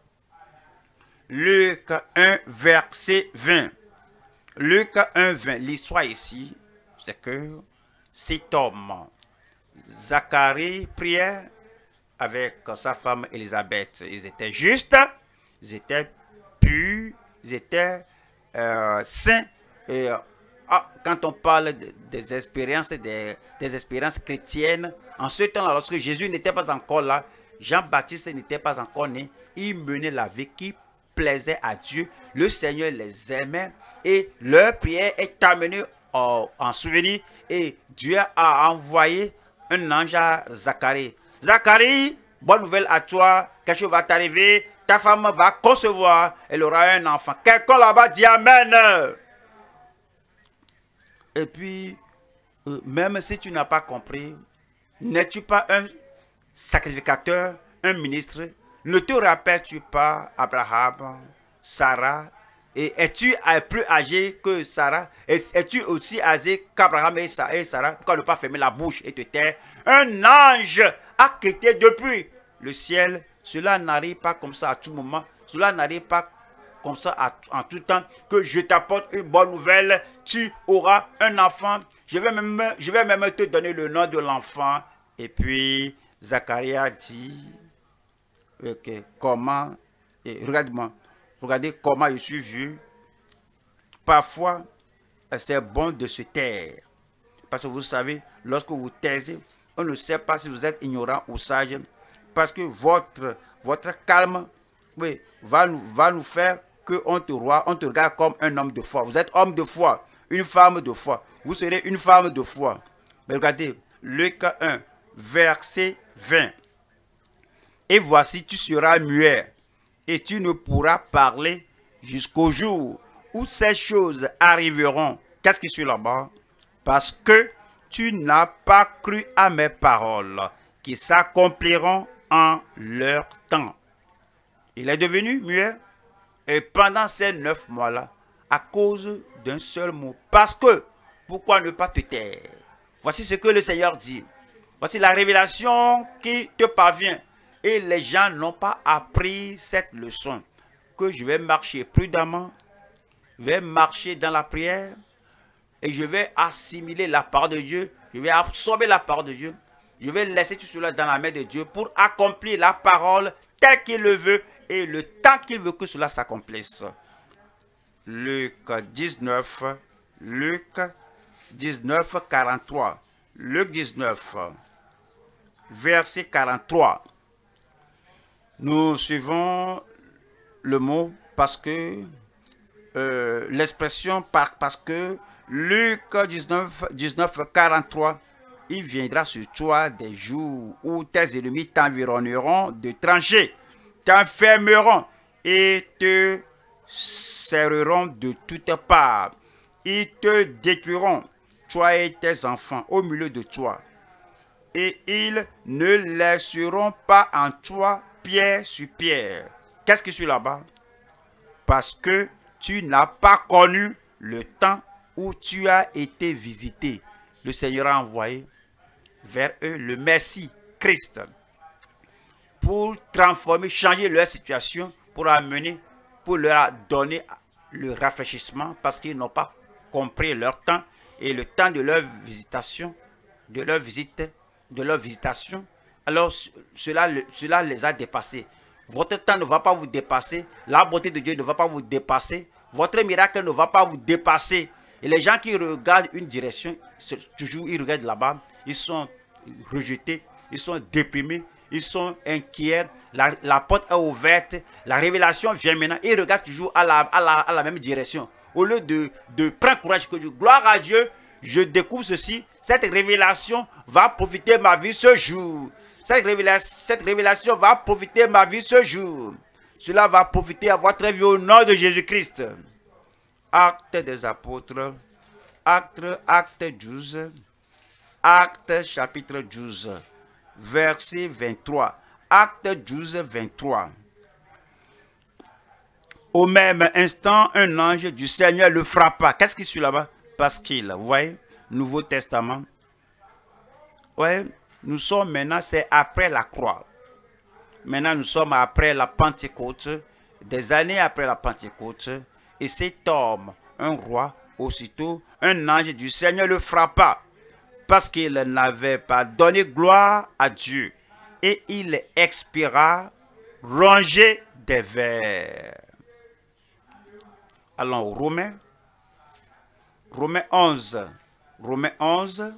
Luc un, verset vingt. Luc un, vingt. L'histoire ici, c'est que cet homme, Zacharie, priait avec sa femme Élisabeth. Ils étaient justes, ils étaient purs, ils étaient euh, saints. Et ah, quand on parle de, des expériences, des, des expériences chrétiennes, en ce temps-là, lorsque Jésus n'était pas encore là, Jean-Baptiste n'était pas encore né, il menait la vie qui plaisait à Dieu, le Seigneur les aimait et leur prière est amenée en, en souvenir et Dieu a envoyé un ange à Zacharie. Zacharie, bonne nouvelle à toi, quelque chose va t'arriver, ta femme va concevoir, elle aura un enfant. Quelqu'un là-bas dit Amen. Et puis, euh, même si tu n'as pas compris, n'es-tu pas un sacrificateur, un ministre? Ne te rappelles-tu pas Abraham, Sarah? Et es-tu plus âgé que Sarah? Es-tu aussi âgé qu'Abraham et Sarah? Pourquoi ne pas fermer la bouche et te taire? Un ange a quitté depuis le ciel. Cela n'arrive pas comme ça à tout moment. Cela n'arrive pas comme ça à, en tout temps. Que je t'apporte une bonne nouvelle. Tu auras un enfant. Je vais même, je vais même te donner le nom de l'enfant. Et puis, Zacharie dit, okay, comment, regarde-moi, regardez comment je suis vu. Parfois, c'est bon de se taire. Parce que vous savez, lorsque vous taisez, on ne sait pas si vous êtes ignorant ou sage. Parce que votre, votre calme, oui, va, nous, va nous faire qu'on te, on te regarde comme un homme de foi. Vous êtes homme de foi, une femme de foi. Vous serez une femme de foi. Mais regardez, Luc un, verset vingt. Et voici, tu seras muet et tu ne pourras parler jusqu'au jour où ces choses arriveront. Qu'est-ce qui suit là-bas? Parce que tu n'as pas cru à mes paroles qui s'accompliront en leur temps. Il est devenu muet et pendant ces neuf mois-là, à cause d'un seul mot. Parce que, pourquoi ne pas te taire? Voici ce que le Seigneur dit. Voici la révélation qui te parvient. Et les gens n'ont pas appris cette leçon. Que je vais marcher prudemment, je vais marcher dans la prière, et je vais assimiler la parole de Dieu, je vais absorber la parole de Dieu, je vais laisser tout cela dans la main de Dieu pour accomplir la parole telle qu'il le veut et le temps qu'il veut que cela s'accomplisse. Luc dix-neuf, Luc dix-neuf, quarante-trois. Luc dix-neuf, verset quarante-trois. Nous suivons le mot parce que euh, l'expression par, parce que Luc dix-neuf, dix-neuf, quarante-trois, il viendra sur toi des jours où tes ennemis t'environneront de tranchées, t'enfermeront et te serreront de toutes parts. Ils te détruiront, toi et tes enfants, au milieu de toi. Et ils ne laisseront pas en toi pierre sur pierre. Qu'est-ce qui suit là-bas? Parce que tu n'as pas connu le temps où tu as été visité. Le Seigneur a envoyé vers eux le Messie, Christ, pour transformer, changer leur situation, pour amener, pour leur donner le rafraîchissement, parce qu'ils n'ont pas compris leur temps et le temps de leur visitation, de leur visite, de leur visitation. Alors cela, cela les a dépassés. Votre temps ne va pas vous dépasser, la beauté de Dieu ne va pas vous dépasser, votre miracle ne va pas vous dépasser. Et les gens qui regardent une direction, toujours ils regardent là-bas, ils sont rejetés, ils sont déprimés, ils sont inquiets, la, la porte est ouverte, la révélation vient maintenant, ils regardent toujours à la, à la, à la même direction. Au lieu de, de prendre courage, que Dieu, gloire à Dieu, je découvre ceci, cette révélation va profiter ma vie ce jour. Cette révélation, cette révélation va profiter ma vie ce jour. Cela va profiter à votre vie au nom de Jésus-Christ. Actes des apôtres, acte, acte douze, acte chapitre douze, verset vingt-trois. Acte douze, vingt-trois. Au même instant, un ange du Seigneur le frappa. Qu'est-ce qui suit là-bas? Parce qu'il, vous voyez, Nouveau Testament. Ouais, nous sommes maintenant, c'est après la croix. Maintenant, nous sommes après la Pentecôte, des années après la Pentecôte. Et cet homme, un roi, aussitôt, un ange du Seigneur le frappa, parce qu'il n'avait pas donné gloire à Dieu. Et il expira, rongé des vers. Allons aux Romains. Romains onze. Romains onze.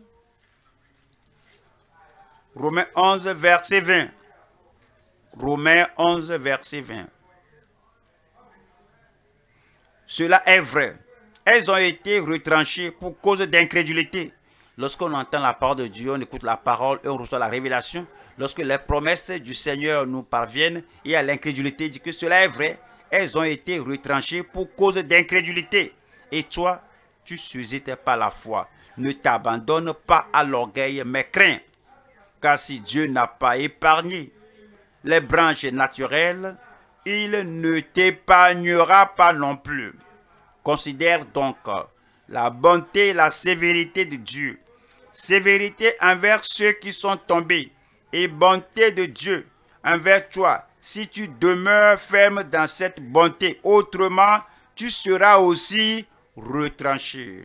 Romains onze, verset vingt. Romains onze, verset vingt. Cela est vrai. Elles ont été retranchées pour cause d'incrédulité. Lorsqu'on entend la parole de Dieu, on écoute la parole et on reçoit la révélation. Lorsque les promesses du Seigneur nous parviennent, il y a l'incrédulité, dit que cela est vrai. Elles ont été retranchées pour cause d'incrédulité. Et toi, tu suscites pas la foi. Ne t'abandonne pas à l'orgueil, mais crains. Car si Dieu n'a pas épargné les branches naturelles, il ne t'épargnera pas non plus. Considère donc la bonté et la sévérité de Dieu. Sévérité envers ceux qui sont tombés et bonté de Dieu envers toi. Si tu demeures ferme dans cette bonté, autrement, tu seras aussi retranché.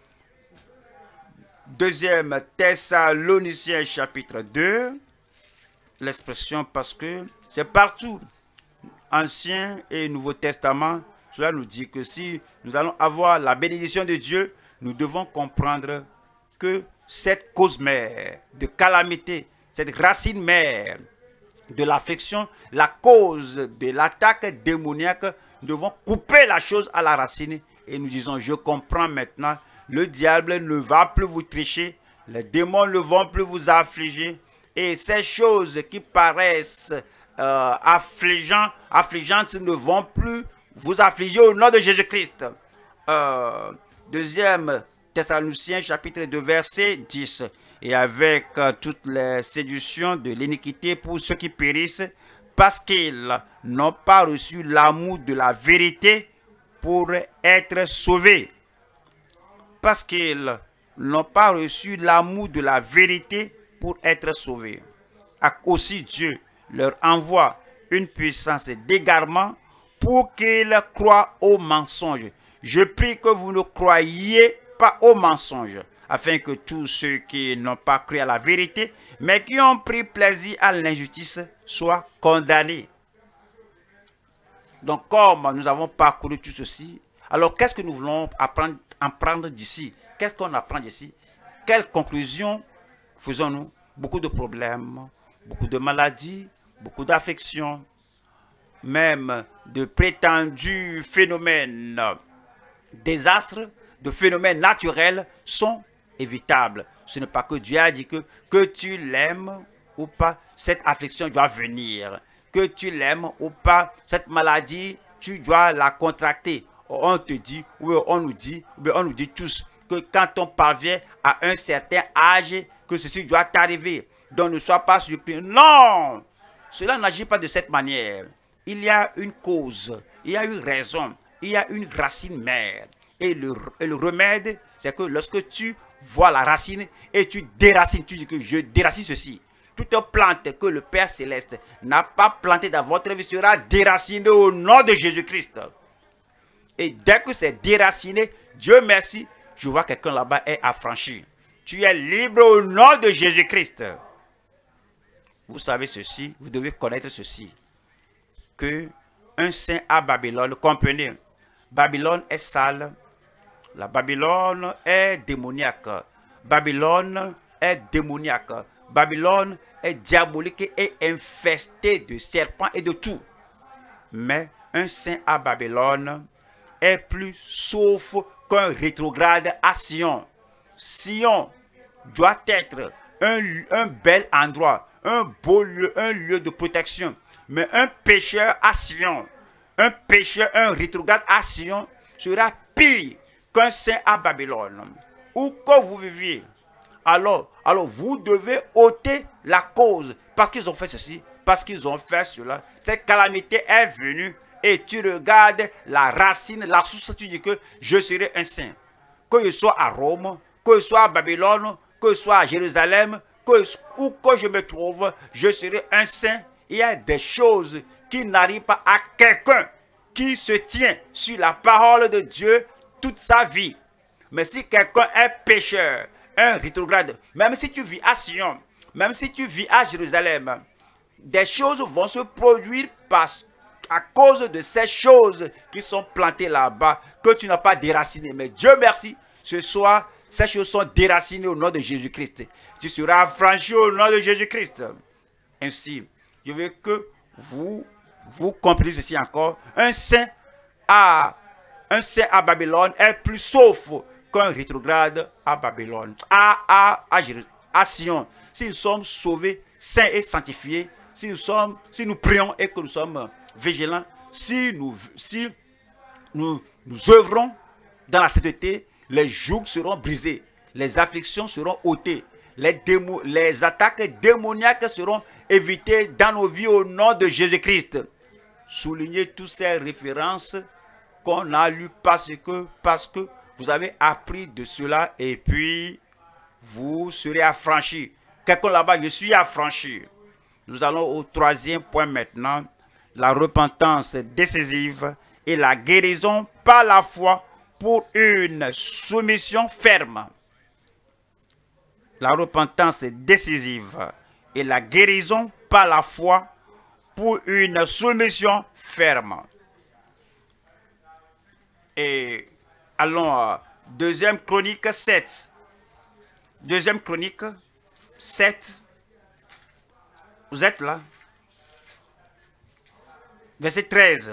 Deuxième Thessaloniciens chapitre deux. L'expression parce que c'est partout, Ancien et Nouveau Testament, cela nous dit que si nous allons avoir la bénédiction de Dieu, nous devons comprendre que cette cause mère de calamité, cette racine mère de l'affection, la cause de l'attaque démoniaque, nous devons couper la chose à la racine et nous disons, je comprends maintenant, le diable ne va plus vous tricher, les démons ne vont plus vous affliger, et ces choses qui paraissent euh, affligeantes, affligeantes ne vont plus vous affliger au nom de Jésus-Christ. Euh, deuxième Thessaloniciens chapitre deux verset dix. Et avec euh, toutes les séductions de l'iniquité pour ceux qui périssent, parce qu'ils n'ont pas reçu l'amour de la vérité pour être sauvés. Parce qu'ils n'ont pas reçu l'amour de la vérité pour être sauvés. Aussi Dieu leur envoie une puissance d'égarement pour qu'ils croient aux mensonges. Je prie que vous ne croyiez pas aux mensonges, afin que tous ceux qui n'ont pas cru à la vérité, mais qui ont pris plaisir à l'injustice, soient condamnés. Donc, comme nous avons parcouru tout ceci, alors qu'est-ce que nous voulons apprendre, apprendre d'ici? Qu'est-ce qu'on apprend d'ici? Quelle conclusion faisons-nous? Beaucoup de problèmes, beaucoup de maladies, beaucoup d'affections, même de prétendus phénomènes, désastres, de phénomènes naturels sont évitables. Ce n'est pas que Dieu a dit que, que tu l'aimes ou pas, cette affliction doit venir. Que tu l'aimes ou pas, cette maladie, tu dois la contracter. On te dit, ou on nous dit, ou on nous dit tous, que quand on parvient à un certain âge, que ceci doit t'arriver. Donc ne sois pas surpris. Non! Cela n'agit pas de cette manière. Il y a une cause, il y a une raison, il y a une racine mère. Et le, et le remède, c'est que lorsque tu vois la racine et tu déracines, tu dis que je déracine ceci. Toute plante que le Père Céleste n'a pas plantée dans votre vie sera déracinée au nom de Jésus-Christ. Et dès que c'est déraciné, Dieu merci, je vois quelqu'un là-bas est affranchi. Tu es libre au nom de Jésus-Christ. Vous savez ceci, vous devez connaître ceci. Que un saint à Babylone, comprenez, Babylone est sale, la Babylone est démoniaque, Babylone est démoniaque, Babylone est diabolique et infestée de serpents et de tout. Mais un saint à Babylone est plus sauf qu'un rétrograde à Sion. Sion doit être un, un bel endroit, un beau lieu, un lieu de protection. Mais un pécheur à Sion, un pécheur, un rétrograde à Sion sera pire qu'un saint à Babylone. Où que vous viviez, alors, alors vous devez ôter la cause. Parce qu'ils ont fait ceci, parce qu'ils ont fait cela. Cette calamité est venue et tu regardes la racine, la source, tu dis que je serai un saint. Que je sois à Rome, que je sois à Babylone, que je sois à Jérusalem, que, où que je me trouve, je serai un saint. Il y a des choses qui n'arrivent pas à quelqu'un qui se tient sur la parole de Dieu toute sa vie. Mais si quelqu'un est pécheur, un rétrograde, même si tu vis à Sion, même si tu vis à Jérusalem, des choses vont se produire parce, à cause de ces choses qui sont plantées là-bas, que tu n'as pas déracinées. Mais Dieu merci, ce soir, ces choses sont déracinées au nom de Jésus-Christ. Tu seras affranchi au nom de Jésus-Christ. Ainsi, je veux que vous, vous compreniez ceci encore. Un saint à, un saint à Babylone est plus sauf qu'un rétrograde à Babylone, à, à, à, à Sion. Si nous sommes sauvés, saints et sanctifiés, si nous, sommes, si nous prions et que nous sommes vigilants, si nous, si nous, nous œuvrons dans la sainteté, les jougs seront brisés, les afflictions seront ôtées, les, démo, les attaques démoniaques seront évitées dans nos vies au nom de Jésus-Christ. Soulignez toutes ces références qu'on a lues parce que, parce que vous avez appris de cela et puis vous serez affranchis. Quelqu'un là-bas, je suis affranchi. Nous allons au troisième point maintenant, la repentance décisive et la guérison par la foi pour une soumission ferme. La repentance décisive et la guérison par la foi pour une soumission ferme. Et allons à deuxième Chronique sept. Deuxième Chronique sept. Vous êtes là? Verset treize.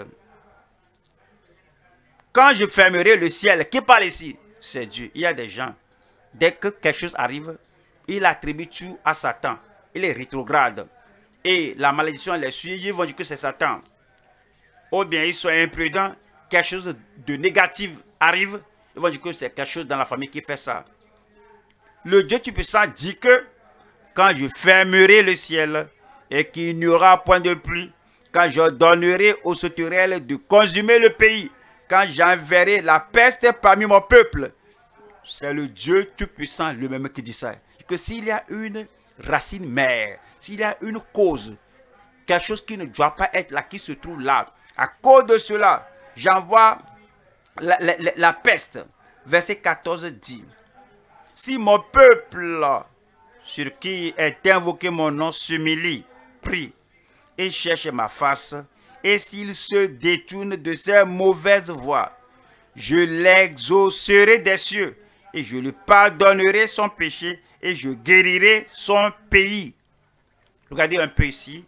Quand je fermerai le ciel, qui parle ici? C'est Dieu. Il y a des gens, dès que quelque chose arrive, il attribue tout à Satan. Il est rétrograde. Et la malédiction les suit, ils vont dire que c'est Satan. Ou bien ils sont imprudents, quelque chose de négatif arrive, ils vont dire que c'est quelque chose dans la famille qui fait ça. Le Dieu Tout-Puissant dit que quand je fermerai le ciel et qu'il n'y aura point de pluie, quand je donnerai aux sauterelles de consumer le pays, quand j'enverrai la peste parmi mon peuple, c'est le Dieu Tout-Puissant lui-même qui dit ça. Que s'il y a une racine mère, s'il y a une cause, quelque chose qui ne doit pas être là, qui se trouve là, à cause de cela, j'envoie la, la, la, la peste. Verset quatorze dit, si mon peuple sur qui est invoqué mon nom s'humilie, prie et cherche ma face, et s'il se détourne de ses mauvaises voies, je l'exaucerai des cieux et je lui pardonnerai son péché et je guérirai son pays. Regardez un peu ici.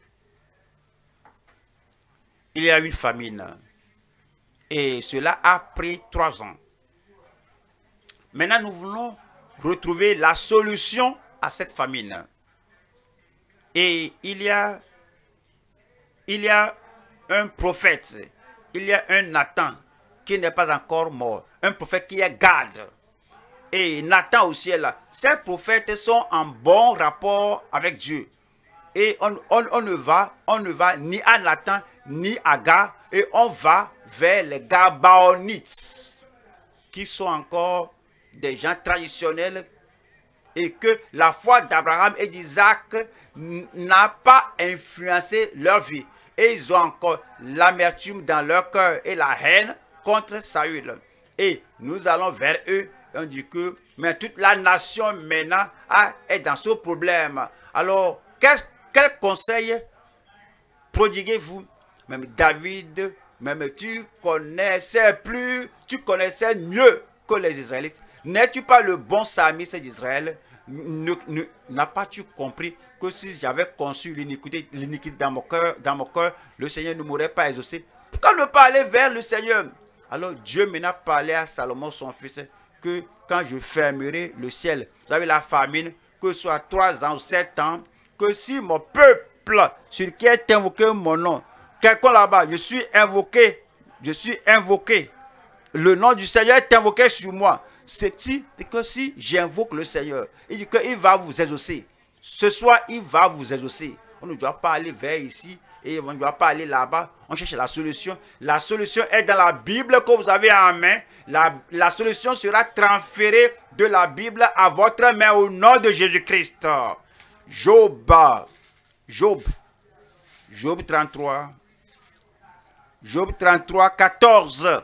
Il y a une famine. Et cela a pris trois ans. Maintenant, nous voulons retrouver la solution à cette famine. Et il y a, il y a un prophète, il y a un Nathan qui n'est pas encore mort. Un prophète qui est garde. Et Nathan aussi est là. Ces prophètes sont en bon rapport avec Dieu. Et on, on, on, ne va, on ne va ni à Nathan, ni à Gad. Et on va vers les Gabaonites, qui sont encore des gens traditionnels. Et que la foi d'Abraham et d'Isaac n'a pas influencé leur vie. Et ils ont encore l'amertume dans leur cœur et la haine contre Saül. Et nous allons vers eux. On dit que mais toute la nation maintenant a, est dans ce problème. Alors, quel, quel conseil prodiguez-vous? Même David, même tu connaissais plus, tu connaissais mieux que les Israélites. N'es-tu pas le bon psalmiste d'Israël? N'as pas-tu compris que si j'avais conçu l'iniquité dans mon cœur, dans mon cœur, le Seigneur ne m'aurait pas exaucé? Pourquoi ne pas aller vers le Seigneur? Alors Dieu maintenant parlé à Salomon, son fils, que quand je fermerai le ciel, vous avez la famine, que ce soit trois ans ou sept ans, que si mon peuple, sur qui est invoqué mon nom, quelqu'un là-bas, je suis invoqué, je suis invoqué, le nom du Seigneur est invoqué sur moi. C'est que si j'invoque le Seigneur, il dit qu'il va vous exaucer. Ce soir, il va vous exaucer. On ne doit pas aller vers ici et on ne doit pas aller là-bas. On cherche la solution. La solution est dans la Bible que vous avez en main. La, la solution sera transférée de la Bible à votre main au nom de Jésus-Christ. Job. Job. Job trente-trois. Job trente-trois, quatorze.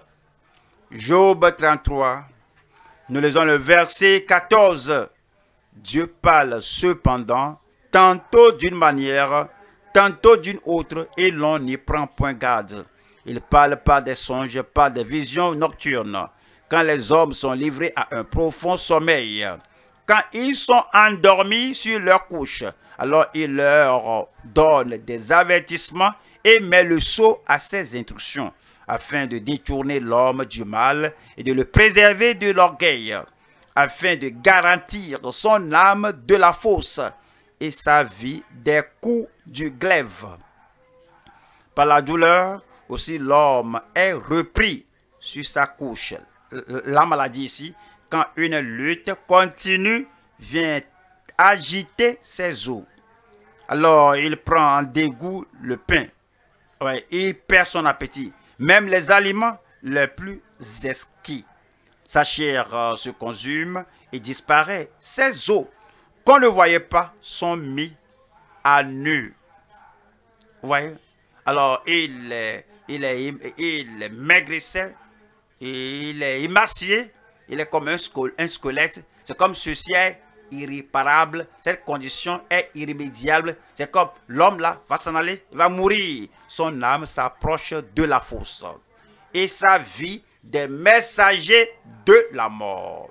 Job trente-trois. Nous lisons le verset quatorze. Dieu parle cependant, tantôt d'une manière, tantôt d'une autre, et l'on n'y prend point garde. Il parle par des songes, par des visions nocturnes, quand les hommes sont livrés à un profond sommeil. Quand ils sont endormis sur leur couche, alors il leur donne des avertissements et met le sceau à ses instructions. afin de détourner l'homme du mal et de le préserver de l'orgueil, afin de garantir son âme de la fosse et sa vie des coups du glaive. Par la douleur, aussi l'homme est repris sur sa couche. La maladie ici, quand une lutte continue vient agiter ses os. Alors il prend en dégoût le pain. Ouais, il perd son appétit. Même les aliments les plus exquis. Sa chair euh, se consume et disparaît. Ses os, qu'on ne voyait pas, sont mis à nu. Vous voyez? Alors il est, il est, il est maigrissait, il est émacié, il est comme un squelette. C'est comme ceci est irréparable, cette condition est irrémédiable. C'est comme l'homme là va s'en aller, il va mourir. Son âme s'approche de la fosse et sa vie des messagers de la mort.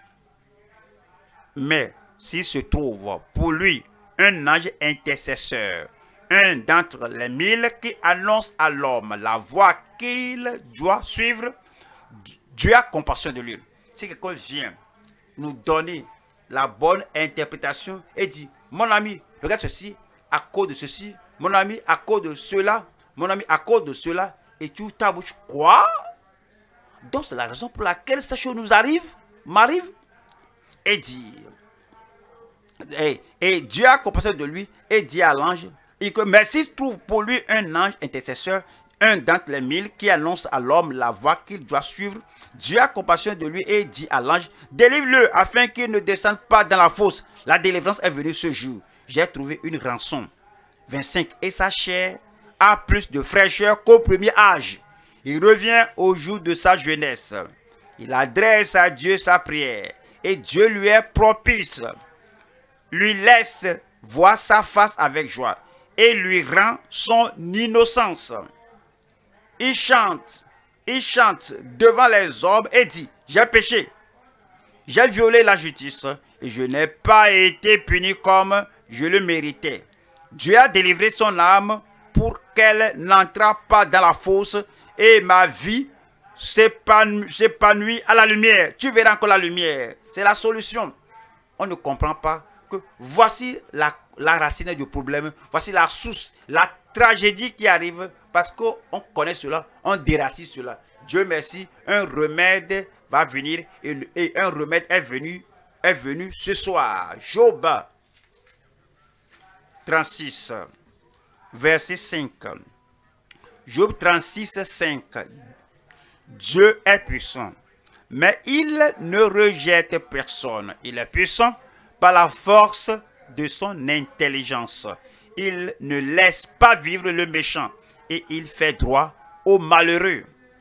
Mais s'il se trouve pour lui un ange intercesseur, un d'entre les mille qui annonce à l'homme la voie qu'il doit suivre, Dieu a compassion de lui. Si quelqu'un vient nous donner la bonne interprétation et dit, mon ami, regarde ceci, à cause de ceci, mon ami, à cause de cela, mon ami, à cause de cela, et tu ta bouche, quoi? Donc c'est la raison pour laquelle ces choses nous arrivent, m'arrivent, et dit, et, et Dieu a compassion de lui, et dit à l'ange, mais s'il trouve pour lui un ange intercesseur, un d'entre les mille qui annonce à l'homme la voie qu'il doit suivre, Dieu a compassion de lui et dit à l'ange, délivre-le afin qu'il ne descende pas dans la fosse. La délivrance est venue ce jour. J'ai trouvé une rançon. vingt-cinq. Et sa chair a plus de fraîcheur qu'au premier âge. Il revient au jour de sa jeunesse. Il adresse à Dieu sa prière et Dieu lui est propice. Lui laisse voir sa face avec joie et lui rend son innocence. Il chante, il chante devant les hommes et dit, j'ai péché, j'ai violé la justice et je n'ai pas été puni comme je le méritais. Dieu a délivré son âme pour qu'elle n'entrât pas dans la fosse et ma vie s'épanouit à la lumière. Tu verras encore la lumière, c'est la solution. On ne comprend pas que voici la, la racine du problème, voici la source, la tragédie qui arrive parce qu'on connaît cela, on déracine cela. Dieu merci, un remède va venir et, et un remède est venu, est venu ce soir. Job trente-six, verset cinq. Job trente-six, cinq. Dieu est puissant, mais il ne rejette personne. Il est puissant par la force de son intelligence. Il ne laisse pas vivre le méchant et il fait droit aux malheureux.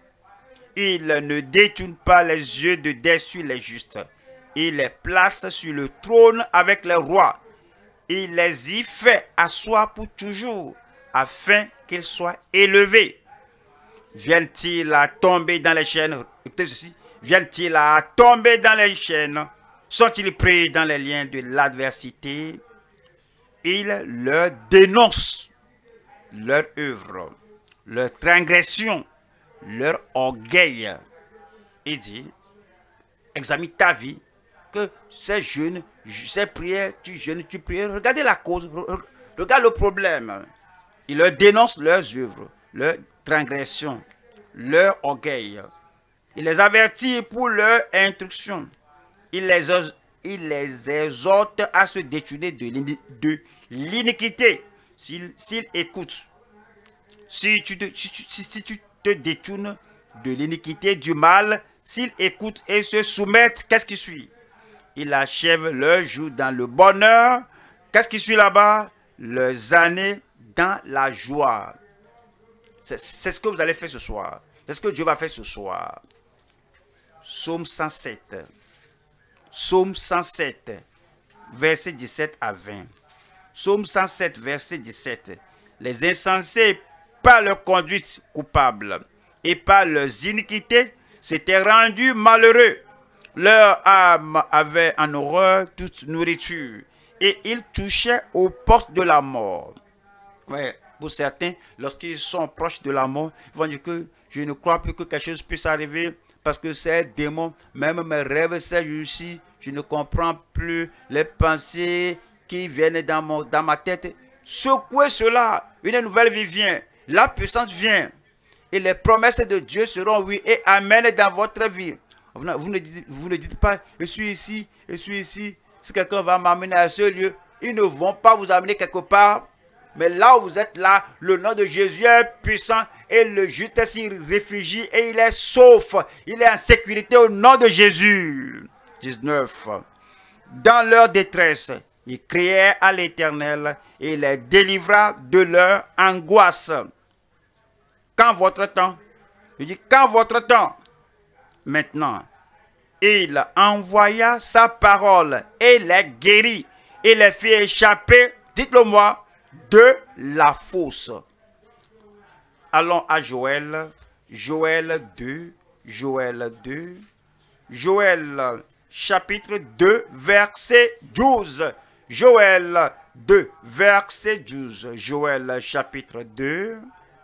Il ne détourne pas les yeux de dessus les justes. Il les place sur le trône avec les rois. Il les y fait asseoir pour toujours, afin qu'ils soient élevés. Viennent-ils à tomber dans les chaînes? Écoutez ceci. Viennent-ils à tomber dans les chaînes? Sont-ils pris dans les liens de l'adversité? Il leur dénonce leur œuvre, leur transgression, leur orgueil. Il dit, examine ta vie, que ces jeûnes, ces prières, tu jeûnes, tu pries, regardez la cause, regarde le problème. Il leur dénonce leurs œuvres, leurs transgressions, leur orgueil. Il les avertit pour leur instruction. Il les, il les exhorte à se détourner de l'iniquité. S'ils écoutent, si tu, te, si, si, si tu te détournes de l'iniquité, du mal, s'ils écoutent et se soumettent, qu'est-ce qui suit? Il achève leur jour dans le bonheur. Qu'est-ce qui suit là-bas? Leurs années dans la joie. C'est ce que vous allez faire ce soir. C'est ce que Dieu va faire ce soir. Psaume cent sept. Psaume cent sept, verset dix-sept à vingt. Psaume cent sept, verset dix-sept. Les insensés, par leur conduite coupable et par leurs iniquités, s'étaient rendus malheureux. Leur âme avait en horreur toute nourriture et ils touchaient aux portes de la mort. Ouais. Pour certains, lorsqu'ils sont proches de la mort, ils vont dire que je ne crois plus que quelque chose puisse arriver parce que ces démons, même mes rêves, ces jours-ci, je ne comprends plus les pensées qui viennent dans, mon, dans ma tête. Secouez cela, une nouvelle vie vient, la puissance vient et les promesses de Dieu seront oui et amen dans votre vie. Vous ne dites, vous ne dites pas, je suis ici, je suis ici, si quelqu'un va m'amener à ce lieu, ils ne vont pas vous amener quelque part. Mais là où vous êtes là, le nom de Jésus est puissant et le juste s'y réfugie et il est sauf. Il est en sécurité au nom de Jésus. dix-neuf. Dans leur détresse, ils crièrent à l'Éternel et il les délivra de leur angoisse. Quand votre temps, je dis quand votre temps, maintenant, il envoya sa parole et les guérit et les fit échapper, dites-le moi, de la fosse. Allons à Joël, Joël deux, Joël deux, Joël chapitre deux, verset douze. Joël deux, verset douze. Joël chapitre deux,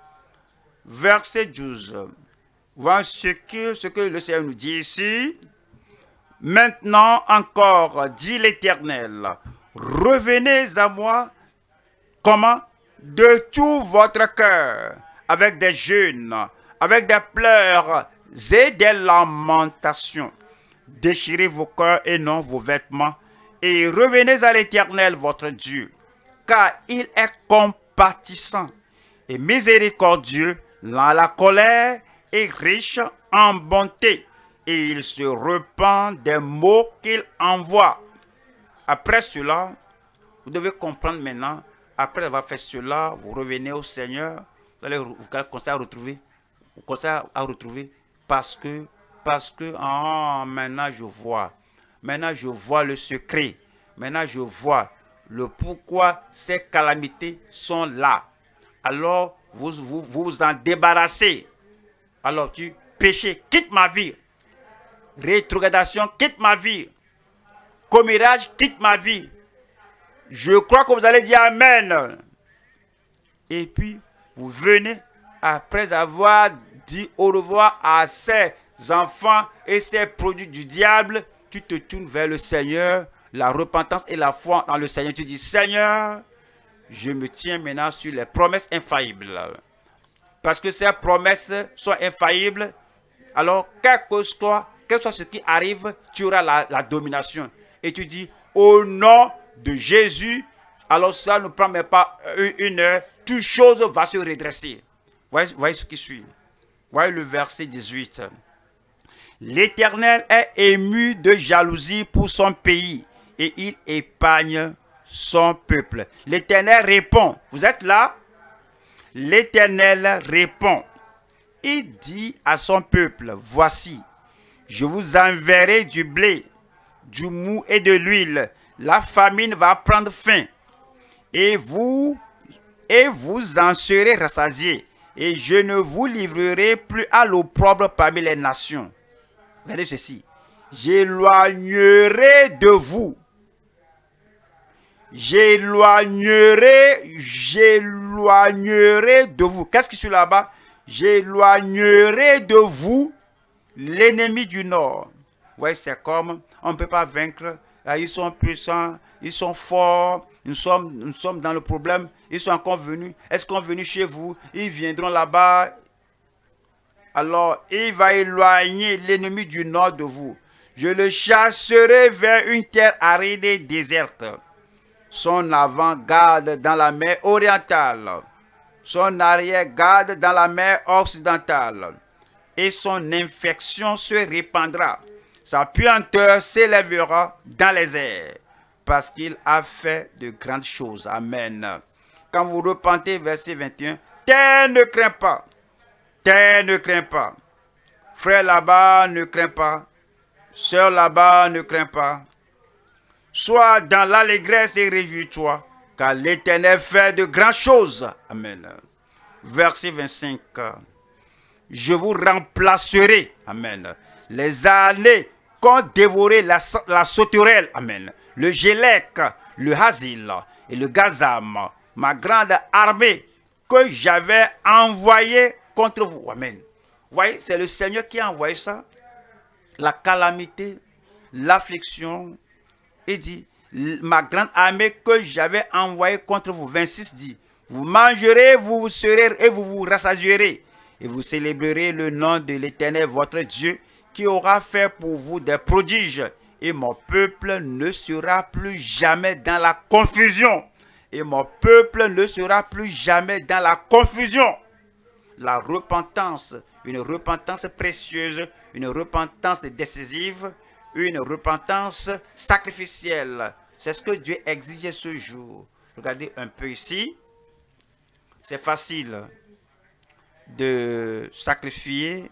verset douze. Voilà ce que, ce que le Seigneur nous dit ici. Maintenant encore, dit l'Éternel, revenez à moi. Comment? De tout votre cœur, avec des jeûnes, avec des pleurs et des lamentations. Déchirez vos cœurs et non vos vêtements, et revenez à l'Éternel votre Dieu, car il est compatissant et miséricordieux dans la colère et riche en bonté, et il se repent des maux qu'il envoie. Après cela, vous devez comprendre maintenant. Après avoir fait cela, vous revenez au Seigneur, vous allez vous commencer à retrouver, vous commencez à retrouver parce que, parce que, ah, maintenant je vois, maintenant je vois le secret, maintenant je vois le pourquoi ces calamités sont là. Alors, vous vous, vous en débarrassez. Alors tu, péché, quitte ma vie. Rétrogradation, quitte ma vie. Commérage, quitte ma vie. Je crois que vous allez dire Amen. Et puis, vous venez, après avoir dit au revoir à ces enfants et ces produits du diable, tu te tournes vers le Seigneur, la repentance et la foi dans le Seigneur. Tu dis, Seigneur, je me tiens maintenant sur les promesses infaillibles. Parce que ces promesses sont infaillibles, alors quel que soit, quel que soit ce qui arrive, tu auras la, la domination. Et tu dis, au nom de Jésus, alors ça ne prend même pas une heure, toute chose va se redresser. Voyez, voyez ce qui suit. Voyez le verset dix-huit. L'Éternel est ému de jalousie pour son pays et il épargne son peuple. L'Éternel répond. Vous êtes là? L'Éternel répond. Il dit à son peuple, voici, je vous enverrai du blé, du mou et de l'huile. La famine va prendre fin et vous, et vous en serez rassasiés. Et je ne vous livrerai plus à l'opprobre parmi les nations. Regardez ceci. J'éloignerai de vous. J'éloignerai, j'éloignerai de vous. Qu'est-ce qui est là-bas? J'éloignerai de vous l'ennemi du nord. Vous voyez, c'est comme on ne peut pas vaincre. Ils sont puissants, ils sont forts, nous sommes, nous sommes dans le problème, ils sont encore venus. Est-ce qu'on est venu chez vous? Ils viendront là-bas. Alors, il va éloigner l'ennemi du nord de vous. Je le chasserai vers une terre aride et déserte. Son avant-garde dans la mer orientale, son arrière-garde dans la mer occidentale. Et son infection se répandra. Sa puanteur s'élèvera dans les airs, parce qu'il a fait de grandes choses. Amen. Quand vous repentez, verset vingt et un, terre ne craint pas, terre ne craint pas, frère là-bas ne craint pas, sœur là-bas ne craint pas. Sois dans l'allégresse et réjouis-toi, car l'Éternel fait de grandes choses. Amen. Verset vingt-cinq. Je vous remplacerai. Amen. Les années qu'ont dévoré la, la sauterelle, amen, le gélec, le hasil et le gazam, ma grande armée que j'avais envoyé contre vous. Amen. Vous voyez, c'est le Seigneur qui a envoyé ça. La calamité, l'affliction. Il dit, ma grande armée que j'avais envoyée contre vous. vingt-six dit, vous mangerez, vous vous serez et vous vous rassasierez. Et vous célébrerez le nom de l'Éternel, votre Dieu, qui aura fait pour vous des prodiges. Et mon peuple ne sera plus jamais dans la confusion. Et mon peuple ne sera plus jamais dans la confusion. La repentance, une repentance précieuse, une repentance décisive, une repentance sacrificielle. C'est ce que Dieu exige ce jour. Regardez un peu ici. C'est facile de sacrifier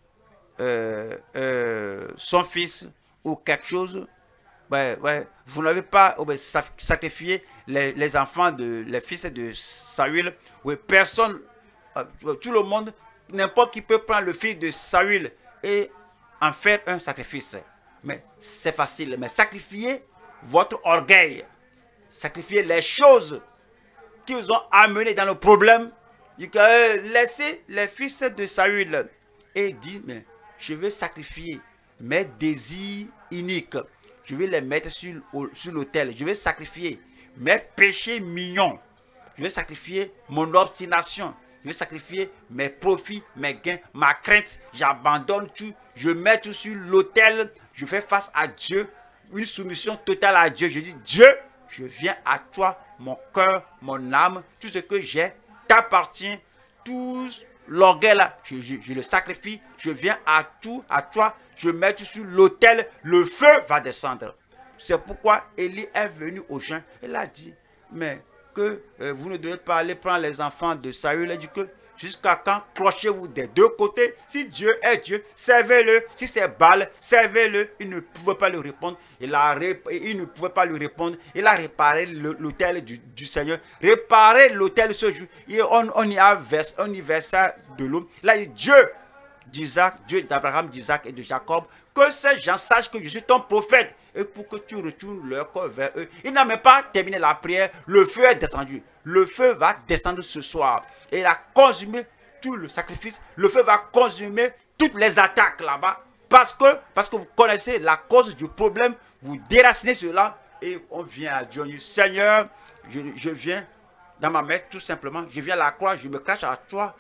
euh, euh, son fils ou quelque chose. Ouais, ouais. Vous n'avez pas oh, ben, sacrifié les, les enfants, de, les fils de Saül. Oui, personne, euh, tout le monde, n'importe qui peut prendre le fils de Saül et en faire un sacrifice. Mais c'est facile. Mais sacrifier votre orgueil, sacrifier les choses qui vous ont amené dans le problème, euh, laissez les fils de Saül et dit, mais je veux sacrifier mes désirs uniques. Je vais les mettre sur, sur l'autel. Je vais sacrifier mes péchés mignons. Je vais sacrifier mon obstination. Je vais sacrifier mes profits, mes gains, ma crainte. J'abandonne tout. Je mets tout sur l'autel. Je fais face à Dieu. Une soumission totale à Dieu. Je dis, Dieu, je viens à toi. Mon cœur, mon âme, tout ce que j'ai t'appartient. Tout l'orgueil là, je, je, je le sacrifie. Je viens à tout, à toi. Je mets tout sur l'autel. Le feu va descendre. C'est pourquoi Élie est venu au jeûne. Il a dit, mais que euh, vous ne devez pas aller prendre les enfants de Saül. Il a dit que jusqu'à quand clochez-vous des deux côtés? Si Dieu est Dieu, servez-le. Si c'est Baal, servez-le. Il ne pouvait pas lui répondre. Il, a, il ne pouvait pas lui répondre. Il a réparé l'autel du, du Seigneur. Réparé l'autel ce jour. Et on, on y a versé, on y versa de l'eau. Là, il dit, Dieu d'Isaac, Dieu d'Abraham, d'Isaac et de Jacob, que ces gens sachent que je suis ton prophète et pour que tu retournes leur corps vers eux. Il n'a même pas terminé la prière. Le feu est descendu. Le feu va descendre ce soir. Et il a consumé tout le sacrifice. Le feu va consumer toutes les attaques là-bas. Parce que, parce que vous connaissez la cause du problème. Vous déracinez cela. Et on vient à Dieu. Seigneur, je, je viens dans ma main tout simplement. Je viens à la croix. Je me cache à toi.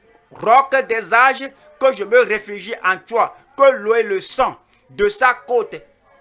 Roc des âges, que je me réfugie en toi. Que l'eau et le sang de sa côte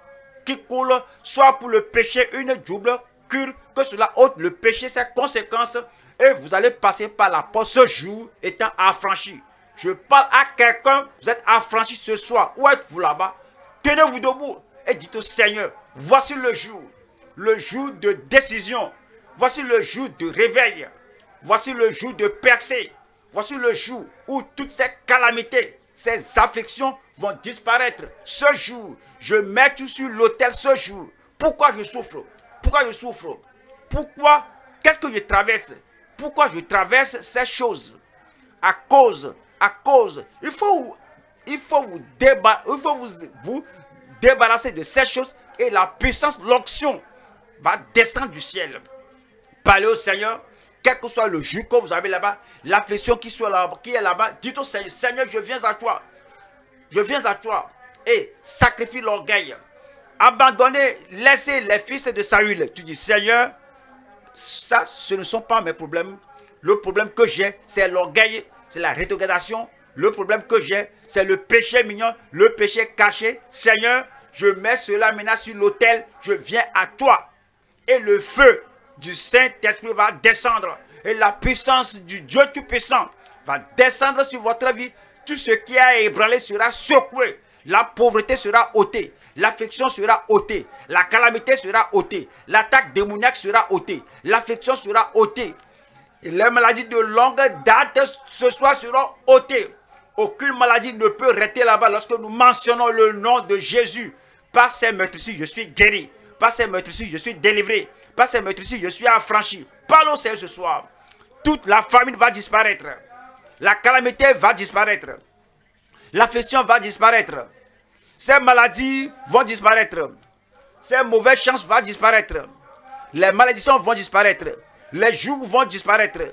qui coule soit pour le péché une double cure, que cela ôte le péché, ses conséquences, et vous allez passer par la porte ce jour étant affranchi. Je parle à quelqu'un, vous êtes affranchi ce soir. Où êtes-vous là-bas? Tenez-vous debout et dites au Seigneur, voici le jour, le jour de décision, voici le jour de réveil, voici le jour de percée, voici le jour où toutes ces calamités, ces afflictions vont disparaître. Ce jour, je mets tout sur l'autel ce jour. Pourquoi je souffre? Pourquoi je souffre? Pourquoi? Qu'est-ce que je traverse? Pourquoi je traverse ces choses? À cause, à cause. Il faut, il faut, vous, déba il faut vous, vous débarrasser de ces choses et la puissance, l'onction va descendre du ciel. Parlez au Seigneur. Quel que soit le jour que vous avez là-bas, l'affliction qui, là qui est là-bas, dites au Seigneur, Seigneur, je viens à toi. Je viens à toi. Et sacrifie l'orgueil. Abandonnez, laissez les fils de Saül. Tu dis, Seigneur, ça, ce ne sont pas mes problèmes. Le problème que j'ai, c'est l'orgueil, c'est la rétrogradation. Le problème que j'ai, c'est le péché mignon, le péché caché. Seigneur, je mets cela maintenant sur l'autel. Je viens à toi. Et le feu du Saint-Esprit va descendre. Et la puissance du Dieu Tout-Puissant va descendre sur votre vie. Tout ce qui a ébranlé sera secoué. La pauvreté sera ôtée. L'affliction sera ôtée. La calamité sera ôtée. L'attaque démoniaque sera ôtée. L'affliction sera ôtée. Et les maladies de longue date ce soir seront ôtées. Aucune maladie ne peut rester là-bas lorsque nous mentionnons le nom de Jésus. Par ces meurtres-ci, je suis guéri. Par ces meurtres-ci, je suis délivré. Par ces meurtres-ci, je suis affranchi. Parle au Seigneur ce soir. Toute la famine va disparaître. La calamité va disparaître. L'affliction va disparaître. Ces maladies vont disparaître. Ces mauvaises chances vont disparaître. Les malédictions vont disparaître. Les jours vont disparaître.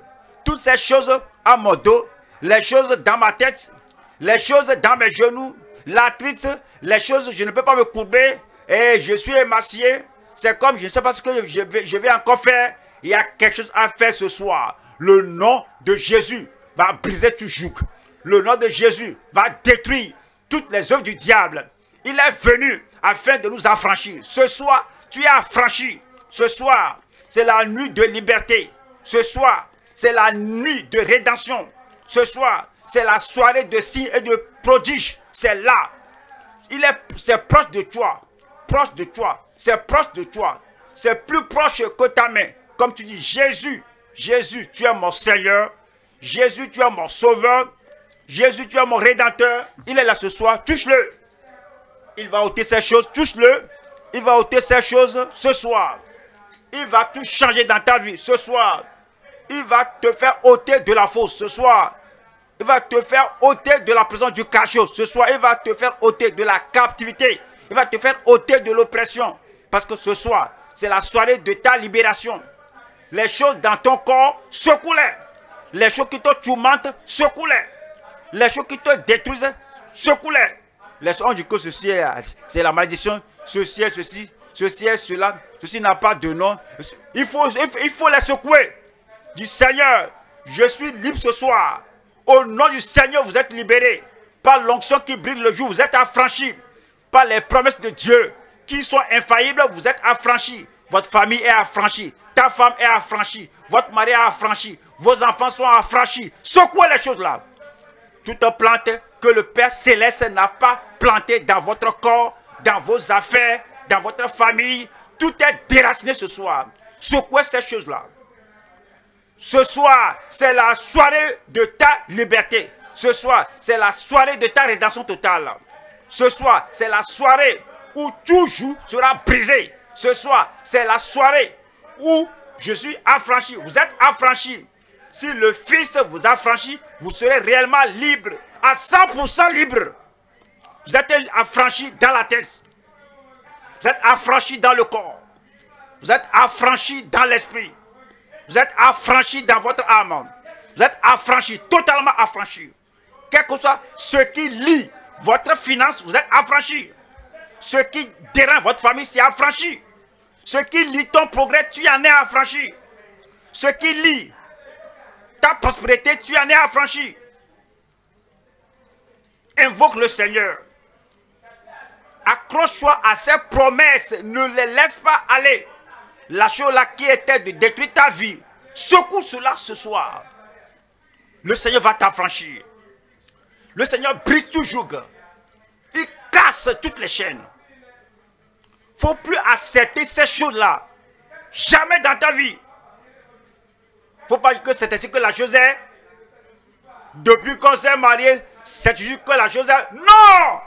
toutes ces choses à mon dos, les choses dans ma tête, les choses dans mes genoux, l'arthrite, les choses, je ne peux pas me courber et je suis émacié. C'est comme, je ne sais pas ce que je vais, je vais encore faire. Il y a quelque chose à faire ce soir. Le nom de Jésus va briser tout joug. Le nom de Jésus va détruire toutes les œuvres du diable. Il est venu afin de nous affranchir. Ce soir, tu es affranchi. Ce soir, c'est la nuit de liberté. Ce soir, c'est la nuit de rédemption. Ce soir, c'est la soirée de signes et de prodiges. C'est là. Il est, c'est proche de toi. Proche de toi. C'est proche de toi. C'est plus proche que ta main. Comme tu dis, Jésus, Jésus, tu es mon Seigneur. Jésus, tu es mon Sauveur. Jésus, tu es mon Rédempteur. Il est là ce soir. Touche-le. Il va ôter ces choses. Touche-le. Il va ôter ces choses ce soir. Il va tout changer dans ta vie ce soir. Il va te faire ôter de la fosse ce soir. Il va te faire ôter de la prison du cachot ce soir. Il va te faire ôter de la captivité. Il va te faire ôter de l'oppression. Parce que ce soir, c'est la soirée de ta libération. Les choses dans ton corps secouent-les. Les choses qui te tourmentent secouent-les. Les choses qui te détruisent secouent-les. Les on dit que ceci est, c'est la malédiction. Ceci est ceci. Ceci est cela. Ceci n'a pas de nom. Il faut, il faut les secouer. Du Seigneur, je suis libre ce soir. Au nom du Seigneur, vous êtes libérés. Par l'onction qui brille le jour, vous êtes affranchis. Par les promesses de Dieu qui sont infaillibles, vous êtes affranchis. Votre famille est affranchie. Ta femme est affranchie. Votre mari est affranchi. Vos enfants sont affranchis. Secouez les choses là. Toute plante que le Père Céleste n'a pas plantée dans votre corps, dans vos affaires, dans votre famille, tout est déraciné ce soir. Secouez ces choses là. Ce soir, c'est la soirée de ta liberté. Ce soir, c'est la soirée de ta rédemption totale. Ce soir, c'est la soirée où tout joug sera brisé. Ce soir, c'est la soirée où je suis affranchi. Vous êtes affranchi. Si le Fils vous affranchit, vous serez réellement libre. À cent pour cent libre. Vous êtes affranchi dans la tête. Vous êtes affranchi dans le corps. Vous êtes affranchi dans l'esprit. Vous êtes affranchi dans votre âme. Vous êtes affranchi, totalement affranchi. Quel que soit ce qui lie votre finance, vous êtes affranchi. Ce qui dérange votre famille, c'est affranchi. Ce qui lie ton progrès, tu en es affranchi. Ce qui lie ta prospérité, tu en es affranchi. Invoque le Seigneur. Accroche-toi à ses promesses. Ne les laisse pas aller. La chose là qui était de détruire ta vie, secoue cela ce soir. Le Seigneur va t'affranchir. Le Seigneur brise tout joug. Il casse toutes les chaînes. Il ne faut plus accepter ces choses-là. Jamais dans ta vie. Il ne faut pas dire que c'est ainsi que la chose est. Depuis qu'on s'est marié, c'est toujours que la chose est. Non!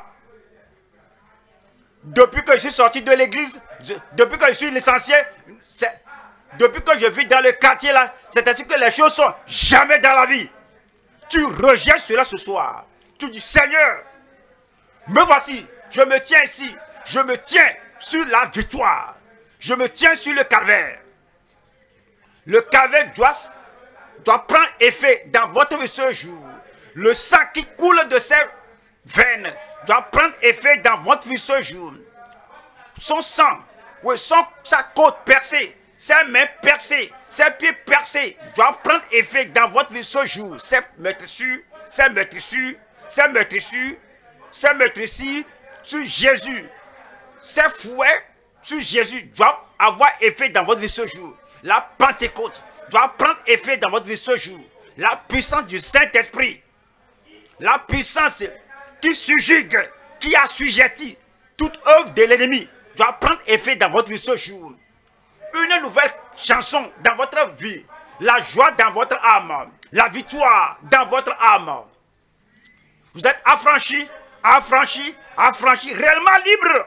Depuis que je suis sorti de l'église, depuis que je suis licencié, depuis que je vis dans le quartier là, c'est ainsi que les choses sont. Jamais dans la vie. Tu rejettes cela ce soir. Tu dis, Seigneur, me voici, je me tiens ici, je me tiens sur la victoire. Je me tiens sur le calvaire. Le calvaire doit, doit prendre effet dans votre vie ce jour. Le sang qui coule de ses veines doit prendre effet dans votre vie ce jour. Son sang, oui, son, sa côte percée, ses mains percées, ses pieds percés doivent prendre effet dans votre vie ce jour. Ses meurtrissures, ses meurtrissures, ses meurtrissures, ses meurtrissures sur Jésus. Ces fouets sur Jésus doivent avoir effet dans votre vie ce jour. La Pentecôte doit prendre effet dans votre vie ce jour. La puissance du Saint-Esprit, la puissance qui subjugue, qui assujettit toute œuvre de l'ennemi, doit prendre effet dans votre vie ce jour. Une nouvelle chanson dans votre vie, la joie dans votre âme, la victoire dans votre âme. Vous êtes affranchis, affranchis, affranchis, réellement libre.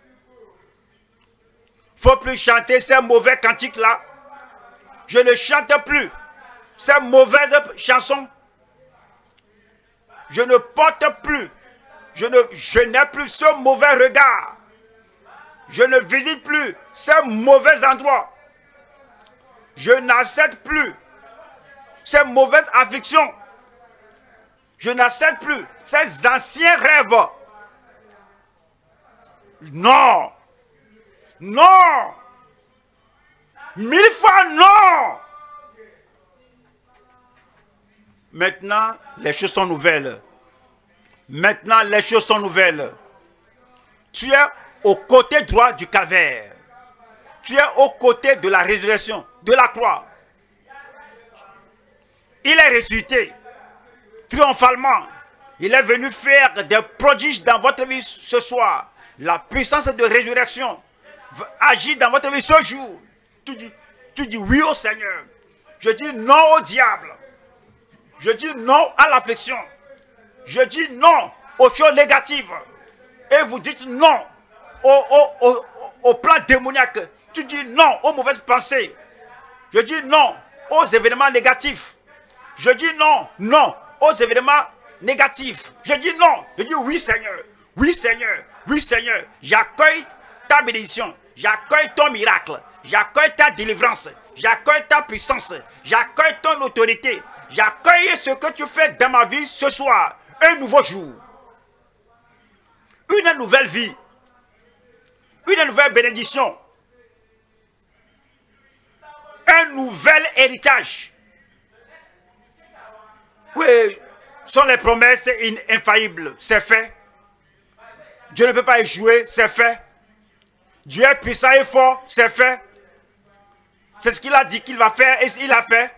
Il ne faut plus chanter ces mauvais cantiques-là. Je ne chante plus ces mauvaises chansons. Je ne porte plus. Je ne, je n'ai plus ce mauvais regard. Je ne visite plus ces mauvais endroits. Je n'accepte plus ces mauvaises afflictions. Je n'accepte plus ces anciens rêves. Non. Non. Mille fois non. Maintenant, les choses sont nouvelles. Maintenant, les choses sont nouvelles. Tu es au côté droit du calvaire. Tu es au côté de la résurrection, de la croix. Il est ressuscité triomphalement. Il est venu faire des prodiges dans votre vie ce soir. La puissance de résurrection agit dans votre vie ce jour. Tu dis, tu dis oui au Seigneur. Je dis non au diable. Je dis non à l'affliction. Je dis non aux choses négatives. Et vous dites non au, au, au, au plan démoniaque. Tu dis non aux mauvaises pensées. Je dis non aux événements négatifs. Je dis non, non aux événements négatifs. Je dis non. Je dis oui Seigneur. Oui Seigneur. Oui Seigneur. J'accueille ta bénédiction. J'accueille ton miracle. J'accueille ta délivrance. J'accueille ta puissance. J'accueille ton autorité. J'accueille ce que tu fais dans ma vie ce soir. Un nouveau jour. Une nouvelle vie. Une nouvelle bénédiction. Un nouvel héritage. Oui, sont les promesses infaillibles. C'est fait. Dieu ne peut pas échouer. C'est fait. Dieu est puissant et fort. C'est fait. C'est ce qu'il a dit qu'il va faire et il a fait.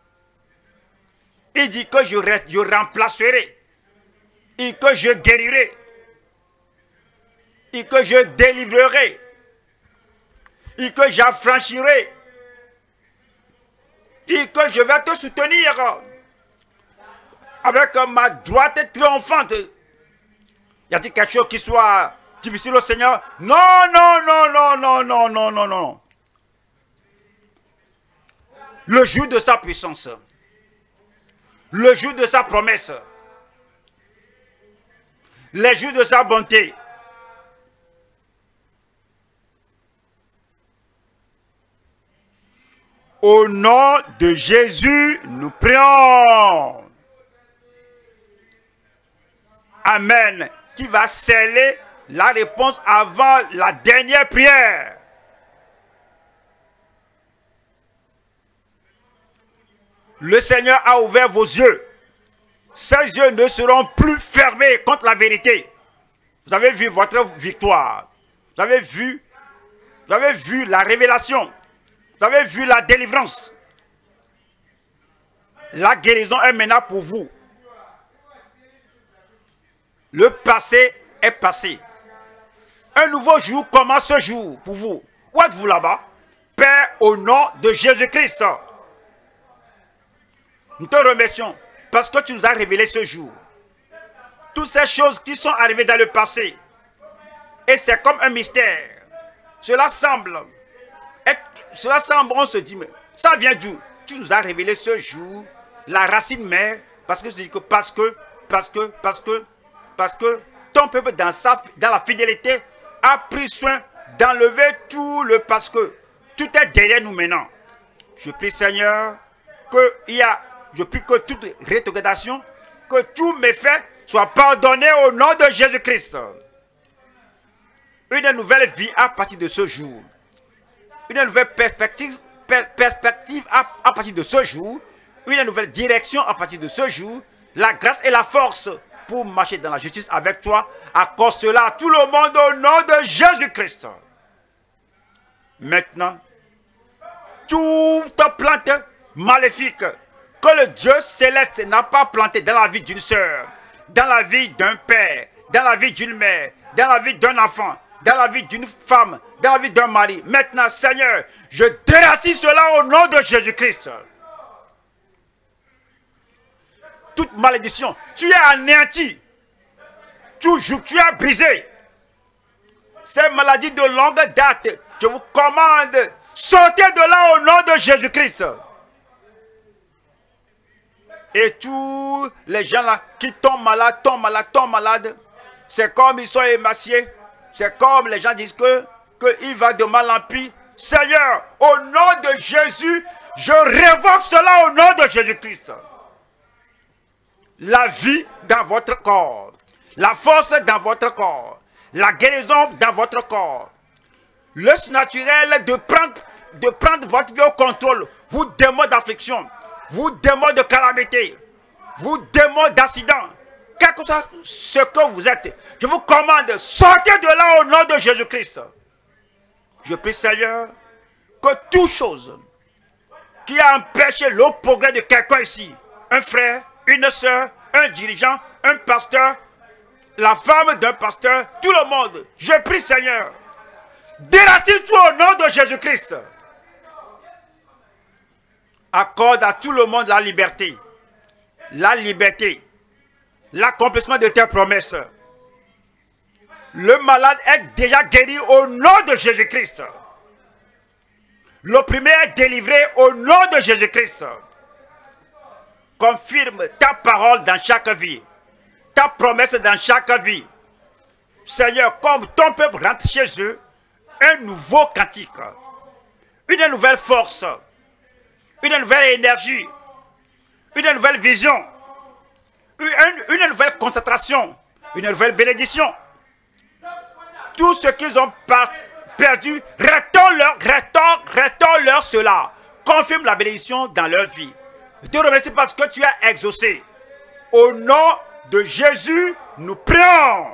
Il dit que je, reste, je remplacerai. Et que je guérirai. Et que je délivrerai. Et que j'affranchirai. Et que je vais te soutenir avec ma droite triomphante. Y a-t-il quelque chose qui soit difficile au Seigneur? Non, non, non, non, non, non, non, non, non. Le jour de sa puissance. Le jour de sa promesse. Les jours de sa bonté. Au nom de Jésus, nous prions. Amen. Qui va sceller la réponse avant la dernière prière. Le Seigneur a ouvert vos yeux. Ces yeux ne seront plus fermés contre la vérité. Vous avez vu votre victoire. Vous avez vu, vous avez vu la révélation. Vous avez vu la délivrance. La guérison est maintenant pour vous. Le passé est passé. Un nouveau jour commence ce jour pour vous. Où êtes-vous là-bas? Père, au nom de Jésus-Christ, nous te remercions parce que tu nous as révélé ce jour. Toutes ces choses qui sont arrivées dans le passé. Et c'est comme un mystère. Cela semble être, cela semble, on se dit, mais ça vient d'où? Tu nous as révélé ce jour la racine mère, parce que c'est que parce que, parce que, parce que, parce que ton peuple dans, sa, dans la fidélité a pris soin d'enlever tout le parce que. Tout est derrière nous maintenant. Je prie Seigneur que il y a, je prie que toute rétrogradation, que tous mes faits soient pardonnés au nom de Jésus-Christ. Une nouvelle vie à partir de ce jour. Une nouvelle perspective, per, perspective à, à partir de ce jour. Une nouvelle direction à partir de ce jour. La grâce et la force pour marcher dans la justice avec toi. Accorde cela à tout le monde au nom de Jésus-Christ. Maintenant, toute plante maléfique que le Dieu céleste n'a pas plantée dans la vie d'une sœur, dans la vie d'un père, dans la vie d'une mère, dans la vie d'un enfant, dans la vie d'une femme, dans la vie d'un mari. Maintenant, Seigneur, je déracine cela au nom de Jésus-Christ. Toute malédiction, tu es anéanti. Toujours, tu es brisé. Ces maladies de longue date, je vous commande, sortez de là au nom de Jésus-Christ. Et tous les gens là qui tombent malades, tombent malades, tombent malades, c'est comme ils sont émaciés. C'est comme les gens disent que qu'il va de mal en pis. Seigneur, au nom de Jésus, Je révoque cela au nom de Jésus-Christ. La vie dans votre corps, la force dans votre corps, la guérison dans votre corps, le naturel de prendre, de prendre votre vie au contrôle, vous démons d'affliction, vous démons de calamité, vous démons d'accident, quel que soit ce que vous êtes, je vous commande, sortez de là au nom de Jésus-Christ. Je prie, Seigneur, que toute chose qui a empêché le progrès de quelqu'un ici, un frère, une soeur, un dirigeant, un pasteur, la femme d'un pasteur, tout le monde, je prie, Seigneur, déracine-toi au nom de Jésus-Christ. Accorde à tout le monde la liberté, la liberté, l'accomplissement de tes promesses. Le malade est déjà guéri au nom de Jésus-Christ. L'opprimé est délivré au nom de Jésus-Christ. Confirme ta parole dans chaque vie, ta promesse dans chaque vie. Seigneur, comme ton peuple rentre chez eux, un nouveau cantique, une nouvelle force, une nouvelle énergie, une nouvelle vision, une, une nouvelle concentration, une nouvelle bénédiction. Tout ce qu'ils ont perdu, restaure-leur, restaure, restaure-leur cela. Confirme la bénédiction dans leur vie. Je te remercie parce que tu as exaucé. Au nom de Jésus, nous prions.